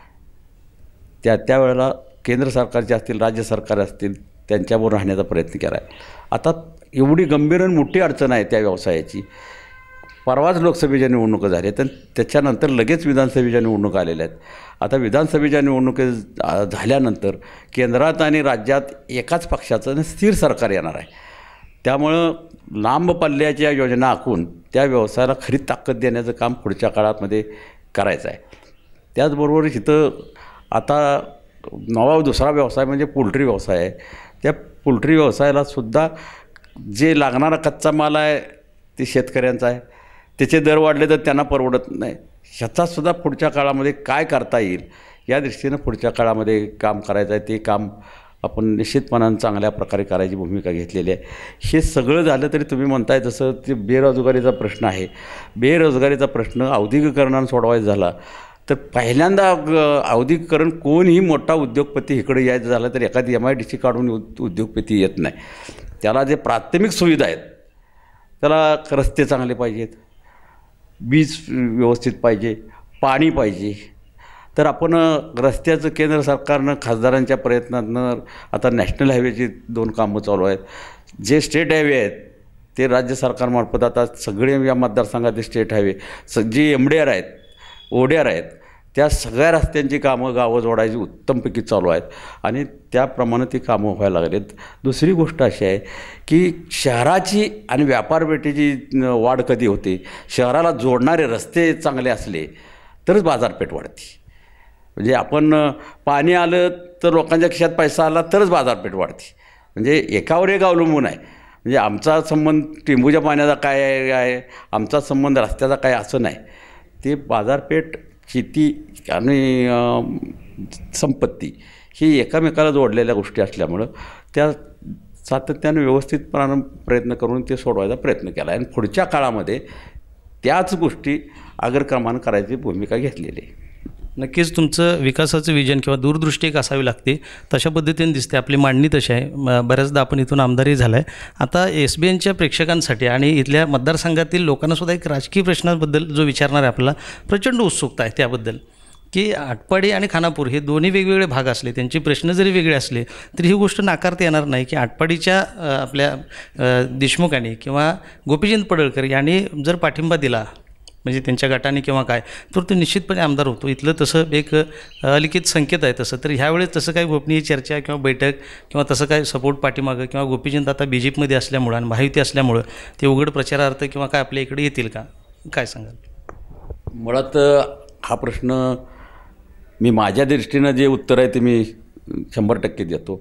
त्या त्या वेळेला केंद्र सरकारचे असतील, राज्य सरकार असतील, त्यांच्याबरोबर राहण्याचा प्रयत्न केला आहे. आता एवढी गंभीर आणि मोठी अडचण आहे त्या व्यवसायाची. परवाच लोकसभेच्या निवडणुका झाल्या तर त्याच्यानंतर लगेच विधानसभेच्या निवडणुका आलेल्या आहेत. आता विधानसभेच्या निवडणुका झाल्यानंतर केंद्रात आणि राज्यात एकाच पक्षाचं स्थिर सरकार येणार आहे. त्यामुळं लांब पल्ल्याच्या योजना आखून त्या व्यवसायाला खरी ताकद देण्याचं काम पुढच्या काळामध्ये करायचं आहे. त्याचबरोबर इथं आता नवा दुसरा व्यवसाय म्हणजे पोल्ट्री व्यवसाय आहे. त्या पोल्ट्री व्यवसायाला सुद्धा जे लागणारा कच्चा माल आहे ते शेतकऱ्यांचा आहे, त्याचे दर वाढले तर त्यांना परवडत नाही. ह्याचासुद्धा पुढच्या काळामध्ये काय करता येईल या दृष्टीनं पुढच्या काळामध्ये काम करायचं आहे. ते काम आपण निश्चितपणानं चांगल्या प्रकारे करायची भूमिका घेतलेली आहे. हे सगळं झालं तरी तुम्ही म्हणताय तसं ते बेरोजगारीचा प्रश्न आहे. बेरोजगारीचा प्रश्न औद्योगिकरणानं सोडवायचा झाला तर पहिल्यांदा औद्योगिकरण कोणीही मोठा उद्योगपती इकडे यायचं झालं तर एखादी एम आय डी सी काढून उद्योगपती येत नाही. त्याला जे प्राथमिक सुविधा आहेत, त्याला रस्ते चांगले पाहिजेत, वीज व्यवस्थित पाहिजे, पाणी पाहिजे. तर आपण रस्त्याचं केंद्र सरकारनं खासदारांच्या प्रयत्नातनं आता नॅशनल हायवेची दोन कामं चालू आहेत. जे स्टेट हायवे आहेत ते राज्य सरकारमार्फत आता सगळे या मतदारसंघातले स्टेट हायवे स जे एम डी आर आहेत, ओ डी आर आहेत त्या सगळ्या रस्त्यांची कामं गावं जोडायची उत्तमपैकी चालू आहेत आणि त्याप्रमाणे ती कामं व्हायला लागलीत. दुसरी गोष्ट अशी आहे की शहराची आणि व्यापारपेठेची वाढ कधी होते, शहराला जोडणारे रस्ते चांगले असले तरच बाजारपेठ वाढते. म्हणजे आपण पाणी आलं तर लोकांच्या खिशात पैसा आला तरच बाजारपेठ वाढते. म्हणजे एकावर एक अवलंबून आहे. म्हणजे आमचा संबंध टेंबूच्या पाण्याचा काय आहे, आमचा संबंध रस्त्याचा काय असं नाही. ते बाजारपेठ, शेती आणि संपत्ती ही एकमेकाला जोडलेल्या गोष्टी असल्यामुळं त्या सातत्यानं व्यवस्थितपणानं प्रयत्न करून ते सोडवायचा प्रयत्न केला आहे आणि पुढच्या काळामध्ये त्याच गोष्टी अग्रक्रमानं करायची भूमिका घेतलेली आहे.
नक्कीच तुमचं विकासाचं विजन किंवा दूरदृष्टी एक असावी लागते, तशा पद्धतीने दिसते. आपली मांडणी तशी आहे. म बऱ्याचदा आपण इथून आमदारही झाला आहे. आता एस बी एनच्या प्रेक्षकांसाठी आणि इथल्या मतदारसंघातील लोकांनासुद्धा एक राजकीय प्रश्नाबद्दल जो विचारणार आहे आपल्याला प्रचंड उत्सुकता आहे त्याबद्दल, की आटपाडी आणि खानापूर हे दोन्ही वेगवेगळे भाग असले, त्यांचे प्रश्न जरी वेगळे असले तरी ही गोष्ट नाकारता येणार नाही की आटपाडीच्या आपल्या देशमुखांनी किंवा गोपीचंद पडळकर यांनी जर पाठिंबा दिला म्हणजे त्यांच्या गटाने किंवा काय, तर तो निश्चितपणे आमदार होतो. इथलं तसं एक अलिखित संकेत आहे तसं. तर ह्यावेळेस तसं काही गोपनीय चर्चा किंवा बैठक किंवा तसं काय सपोर्ट पाठीमागं किंवा गोपीचंद आता बी जे पीमध्ये असल्यामुळं आणि महायुती असल्यामुळं ते उघड प्रचारार्थ किंवा काय आपल्या इकडे येतील का, काय सांगाल?
मुळात हा प्रश्न मी माझ्या दृष्टीनं जे उत्तर आहे ते मी शंभर टक्के देतो.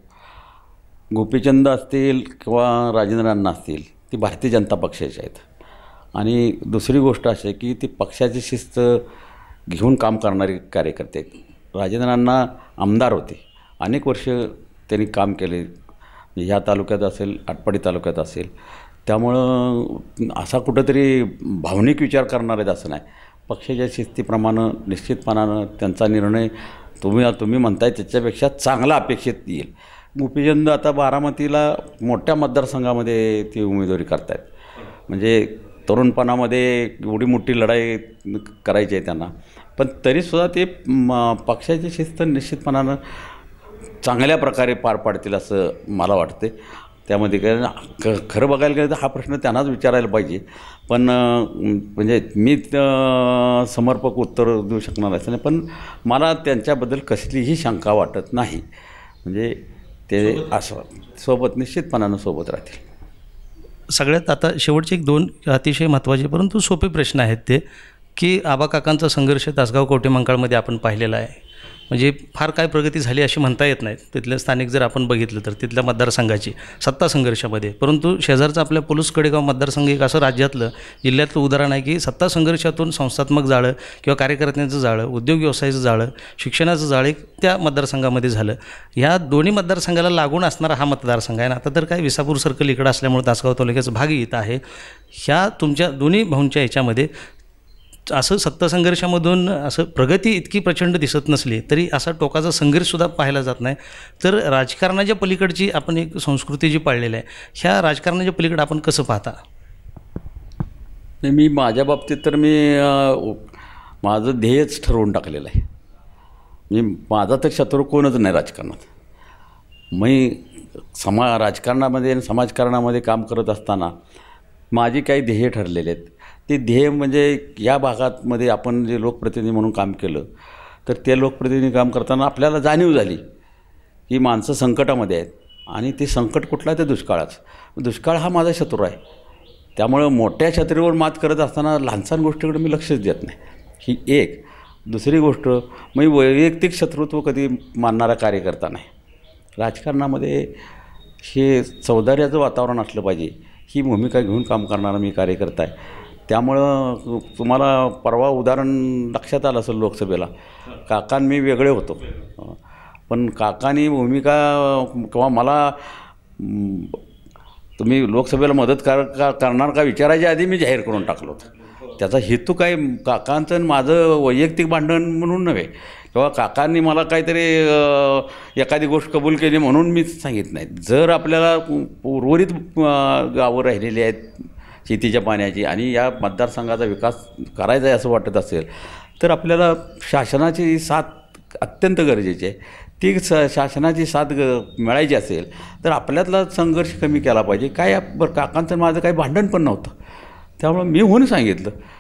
गोपीचंद असतील किंवा राजेंद्र अण्णा असतील ती भारतीय जनता पक्षाचे आहेत. आणि दुसरी गोष्ट अशी आहे की ती पक्षाची शिस्त घेऊन काम करणारे कार्यकर्ते आहेत. राजेंद्र अण्णा आमदार होते, अनेक वर्ष त्यांनी काम केले, ह्या तालुक्यात असेल, आटपाडी तालुक्यात असेल. त्यामुळं असा कुठंतरी भावनिक विचार करणार आहेत असं नाही. पक्षाच्या शिस्तीप्रमाणे निश्चितपणानं त्यांचा निर्णय तुम्ही तुम्ही म्हणताय त्याच्यापेक्षा चांगला अपेक्षित येईल. गोपीचंद आता बारामतीला मोठ्या मतदारसंघामध्ये ती उमेदवारी करत आहेत. म्हणजे तरुणपणामध्ये एवढी मोठी लढाई करायची आहे त्यांना, पण तरीसुद्धा ते पक्षाची शिस्त निश्चितपणानं चांगल्या प्रकारे पार पाडतील असं मला वाटते. त्यामध्ये काय ख खरं बघायला गेलं तर हा प्रश्न त्यांनाच विचारायला पाहिजे. पण म्हणजे मी समर्पक उत्तर देऊ शकणार असं नाही, पण मला त्यांच्याबद्दल कसलीही शंका वाटत नाही. म्हणजे ते असं सोबत निश्चितपणानं सोबत राहतील.
सगळ्यात आता शेवटचे एक दोन अतिशय महत्त्वाचे परंतु सोपे प्रश्न आहेत ते, की आबा काकांचा संघर्ष तासगाव कवठेमंकाळमध्ये आपण पाहिलेला आहे. म्हणजे फार काय प्रगती झाली अशी म्हणता येत नाही. तिथलं स्थानिक जर आपण बघितलं तर तिथल्या मतदारसंघाची सत्ता संघर्षामध्ये, परंतु शेजारचा आपल्या पुलूस कडेगाव मतदारसंघ एक असं राज्यातलं जिल्ह्यातलं उदाहरण आहे की सत्ता संघर्षातून संस्थात्मक जाळं किंवा कार्यकर्त्यांचं जाळं, उद्योग व्यवसायाचं जाळं, शिक्षणाचं जाळं एक त्या मतदारसंघामध्ये झालं. ह्या दोन्ही मतदारसंघाला लागून असणारा हा मतदारसंघ आहे. आता तर काय विसापूर सर्कल इकडं असल्यामुळे तासगाव तालुक्याचा भाग येत आहे. ह्या तुमच्या दोन्ही भाऊंच्या ह्याच्यामध्ये असं सत्ता संघर्षामधून असं प्रगती इतकी प्रचंड दिसत नसली तरी असा टोकाचा संघर्षसुद्धा पाहायला जात नाही. तर राजकारणाच्या पलीकडची आपण एक संस्कृती जी पाळलेली आहे, ह्या राजकारणाच्या पलीकडे आपण कसं पाहता?
मी माझ्या बाबतीत तर मी माझं ध्येयच ठरवून टाकलेलं आहे. मी माझा तर शत्रू कोणच नाही राजकारणात. मी समा राजकारणामध्ये आणि समाजकारणामध्ये काम करत असताना माझी काही ध्येय ठरलेले आहेत. ते ध्येय म्हणजे या भागातमध्ये आपण जे लोकप्रतिनिधी म्हणून काम केलं तर ते लोकप्रतिनिधी काम करताना आपल्याला जाणीव झाली की माणसं संकटामध्ये आहेत आणि ते संकट कुठलं आहे, ते दुष्काळाचं. दुष्काळ हा माझा शत्रू आहे. त्यामुळं मोठ्या छत्रीवर मात करत असताना लहानसहान गोष्टीकडे मी लक्षच देत नाही, ही एक. दुसरी गोष्ट, मी वैयक्तिक शत्रुत्व कधी मानणारा कार्यकर्ता नाही. राजकारणामध्ये हे सौंदर्याचं वातावरण असलं पाहिजे ही भूमिका घेऊन काम करणारा मी कार्यकर्ता आहे. त्यामुळं तुम्हाला परवा उदाहरण लक्षात आलं असेल, लोकसभेला काकां मी वेगळे होतो, पण काकांनी भूमिका किंवा मला तुम्ही लोकसभेला मदत कर का करणार का विचारायच्या आधी मी जाहीर करून टाकलं होतं. त्याचा हेतू काय काकांचं आणि माझं वैयक्तिक भांडण म्हणून नव्हे किंवा काकांनी मला काहीतरी एखादी गोष्ट कबूल केली म्हणून मी सांगितलं नाही. जर आपल्याला उर्वरित गावं राहिलेली आहेत शेतीच्या पाण्याची आणि या मतदारसंघाचा विकास करायचा आहे असं वाटत असेल तर आपल्याला शासनाची साथ अत्यंत गरजेची आहे. ती स शासनाची साथ ग मिळायची असेल तर आपल्यातला संघर्ष कमी केला पाहिजे. काय बरं, काकांचं माझं काही भांडण पण नव्हतं, त्यामुळं मी होऊन सांगितलं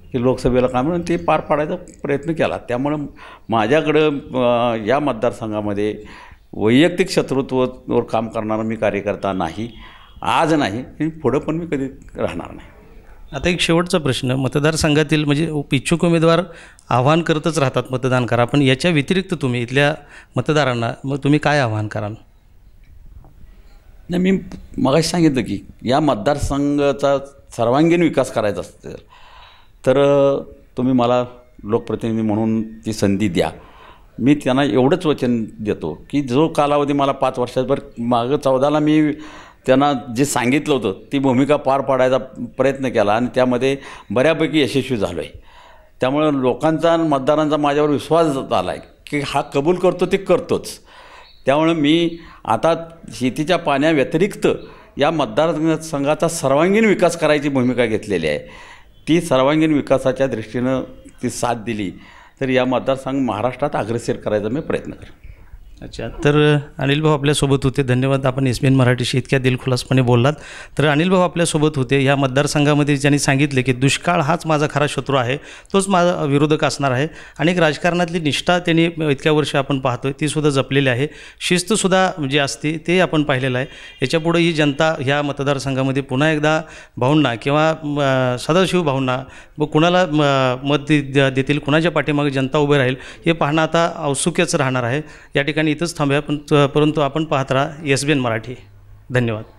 की लोकसभेला काम म्हणून ते पार पाडायचा प्रयत्न केला. त्यामुळं माझ्याकडं अ, या मतदारसंघामध्ये वैयक्तिक शत्रुत्वावर काम करणारा मी कार्यकर्ता नाही, आज नाही आणि पुढं पण मी कधी राहणार नाही.
आता एक शेवटचा प्रश्न, मतदारसंघातील म्हणजे इच्छुक उमेदवार आव्हान करतच राहतात मतदान करा, पण याच्या व्यतिरिक्त तुम्ही इथल्या मतदारांना मग तुम्ही काय आव्हान कराल?
नाही, मी मगाशी सांगितलं की या मतदारसंघाचा सर्वांगीण विकास करायचा असेल तर तुम्ही मला लोकप्रतिनिधी म्हणून ती संधी द्या. मी त्यांना एवढंच वचन देतो की जो कालावधी मला पाच वर्षाभर मागं चौदाला मी त्यांना जे सांगितलं होतं ती भूमिका पार पाडायचा प्रयत्न केला आणि त्यामध्ये बऱ्यापैकी यशस्वी झालो आहे. त्यामुळं लोकांचा मतदारांचा माझ्यावर विश्वास आला आहे की हा कबूल करतो ते करतोच. त्यामुळं मी आता शेतीच्या पाण्याव्यतिरिक्त या मतदारसंघाचा सर्वांगीण विकास करायची भूमिका घेतलेली आहे. ती सर्वांगीण विकासाच्या दृष्टीनं ती साथ दिली तर या मतदारसंघ महाराष्ट्रात अग्रेसर करायचा मी प्रयत्न करेन.
अच्छा, तर अनिल भाऊ आपल्यासोबत होते, धन्यवाद. आपण एस बी एन मराठीशी इतक्या दिलखुलासपणे बोललात. तर अनिल भाऊ आपल्यासोबत होते. या मतदारसंघामध्ये ज्यांनी सांगितले की दुष्काळ हाच माझा खरा शत्रू आहे, तोच माझा विरोधक असणार आहे. आणि एक राजकारणातली निष्ठा त्यांनी इतक्या वर्ष आपण पाहतोय तीसुद्धा जपलेली आहे. शिस्तसुद्धा जी असते ते आपण पाहिलेलं आहे. याच्यापुढे ही जनता ह्या मतदारसंघामध्ये पुन्हा एकदा भाऊंना किंवा सदाशिव भाऊंना व कुणाला मत दे देतील, कुणाच्या पाठीमागे जनता उभे राहील हे पाहणं आता औत्सुक्यच राहणार आहे. या ठिकाणी इथंच थांबूया, पण परंतु आपण पाहत राहा एस बी एन मराठी. धन्यवाद.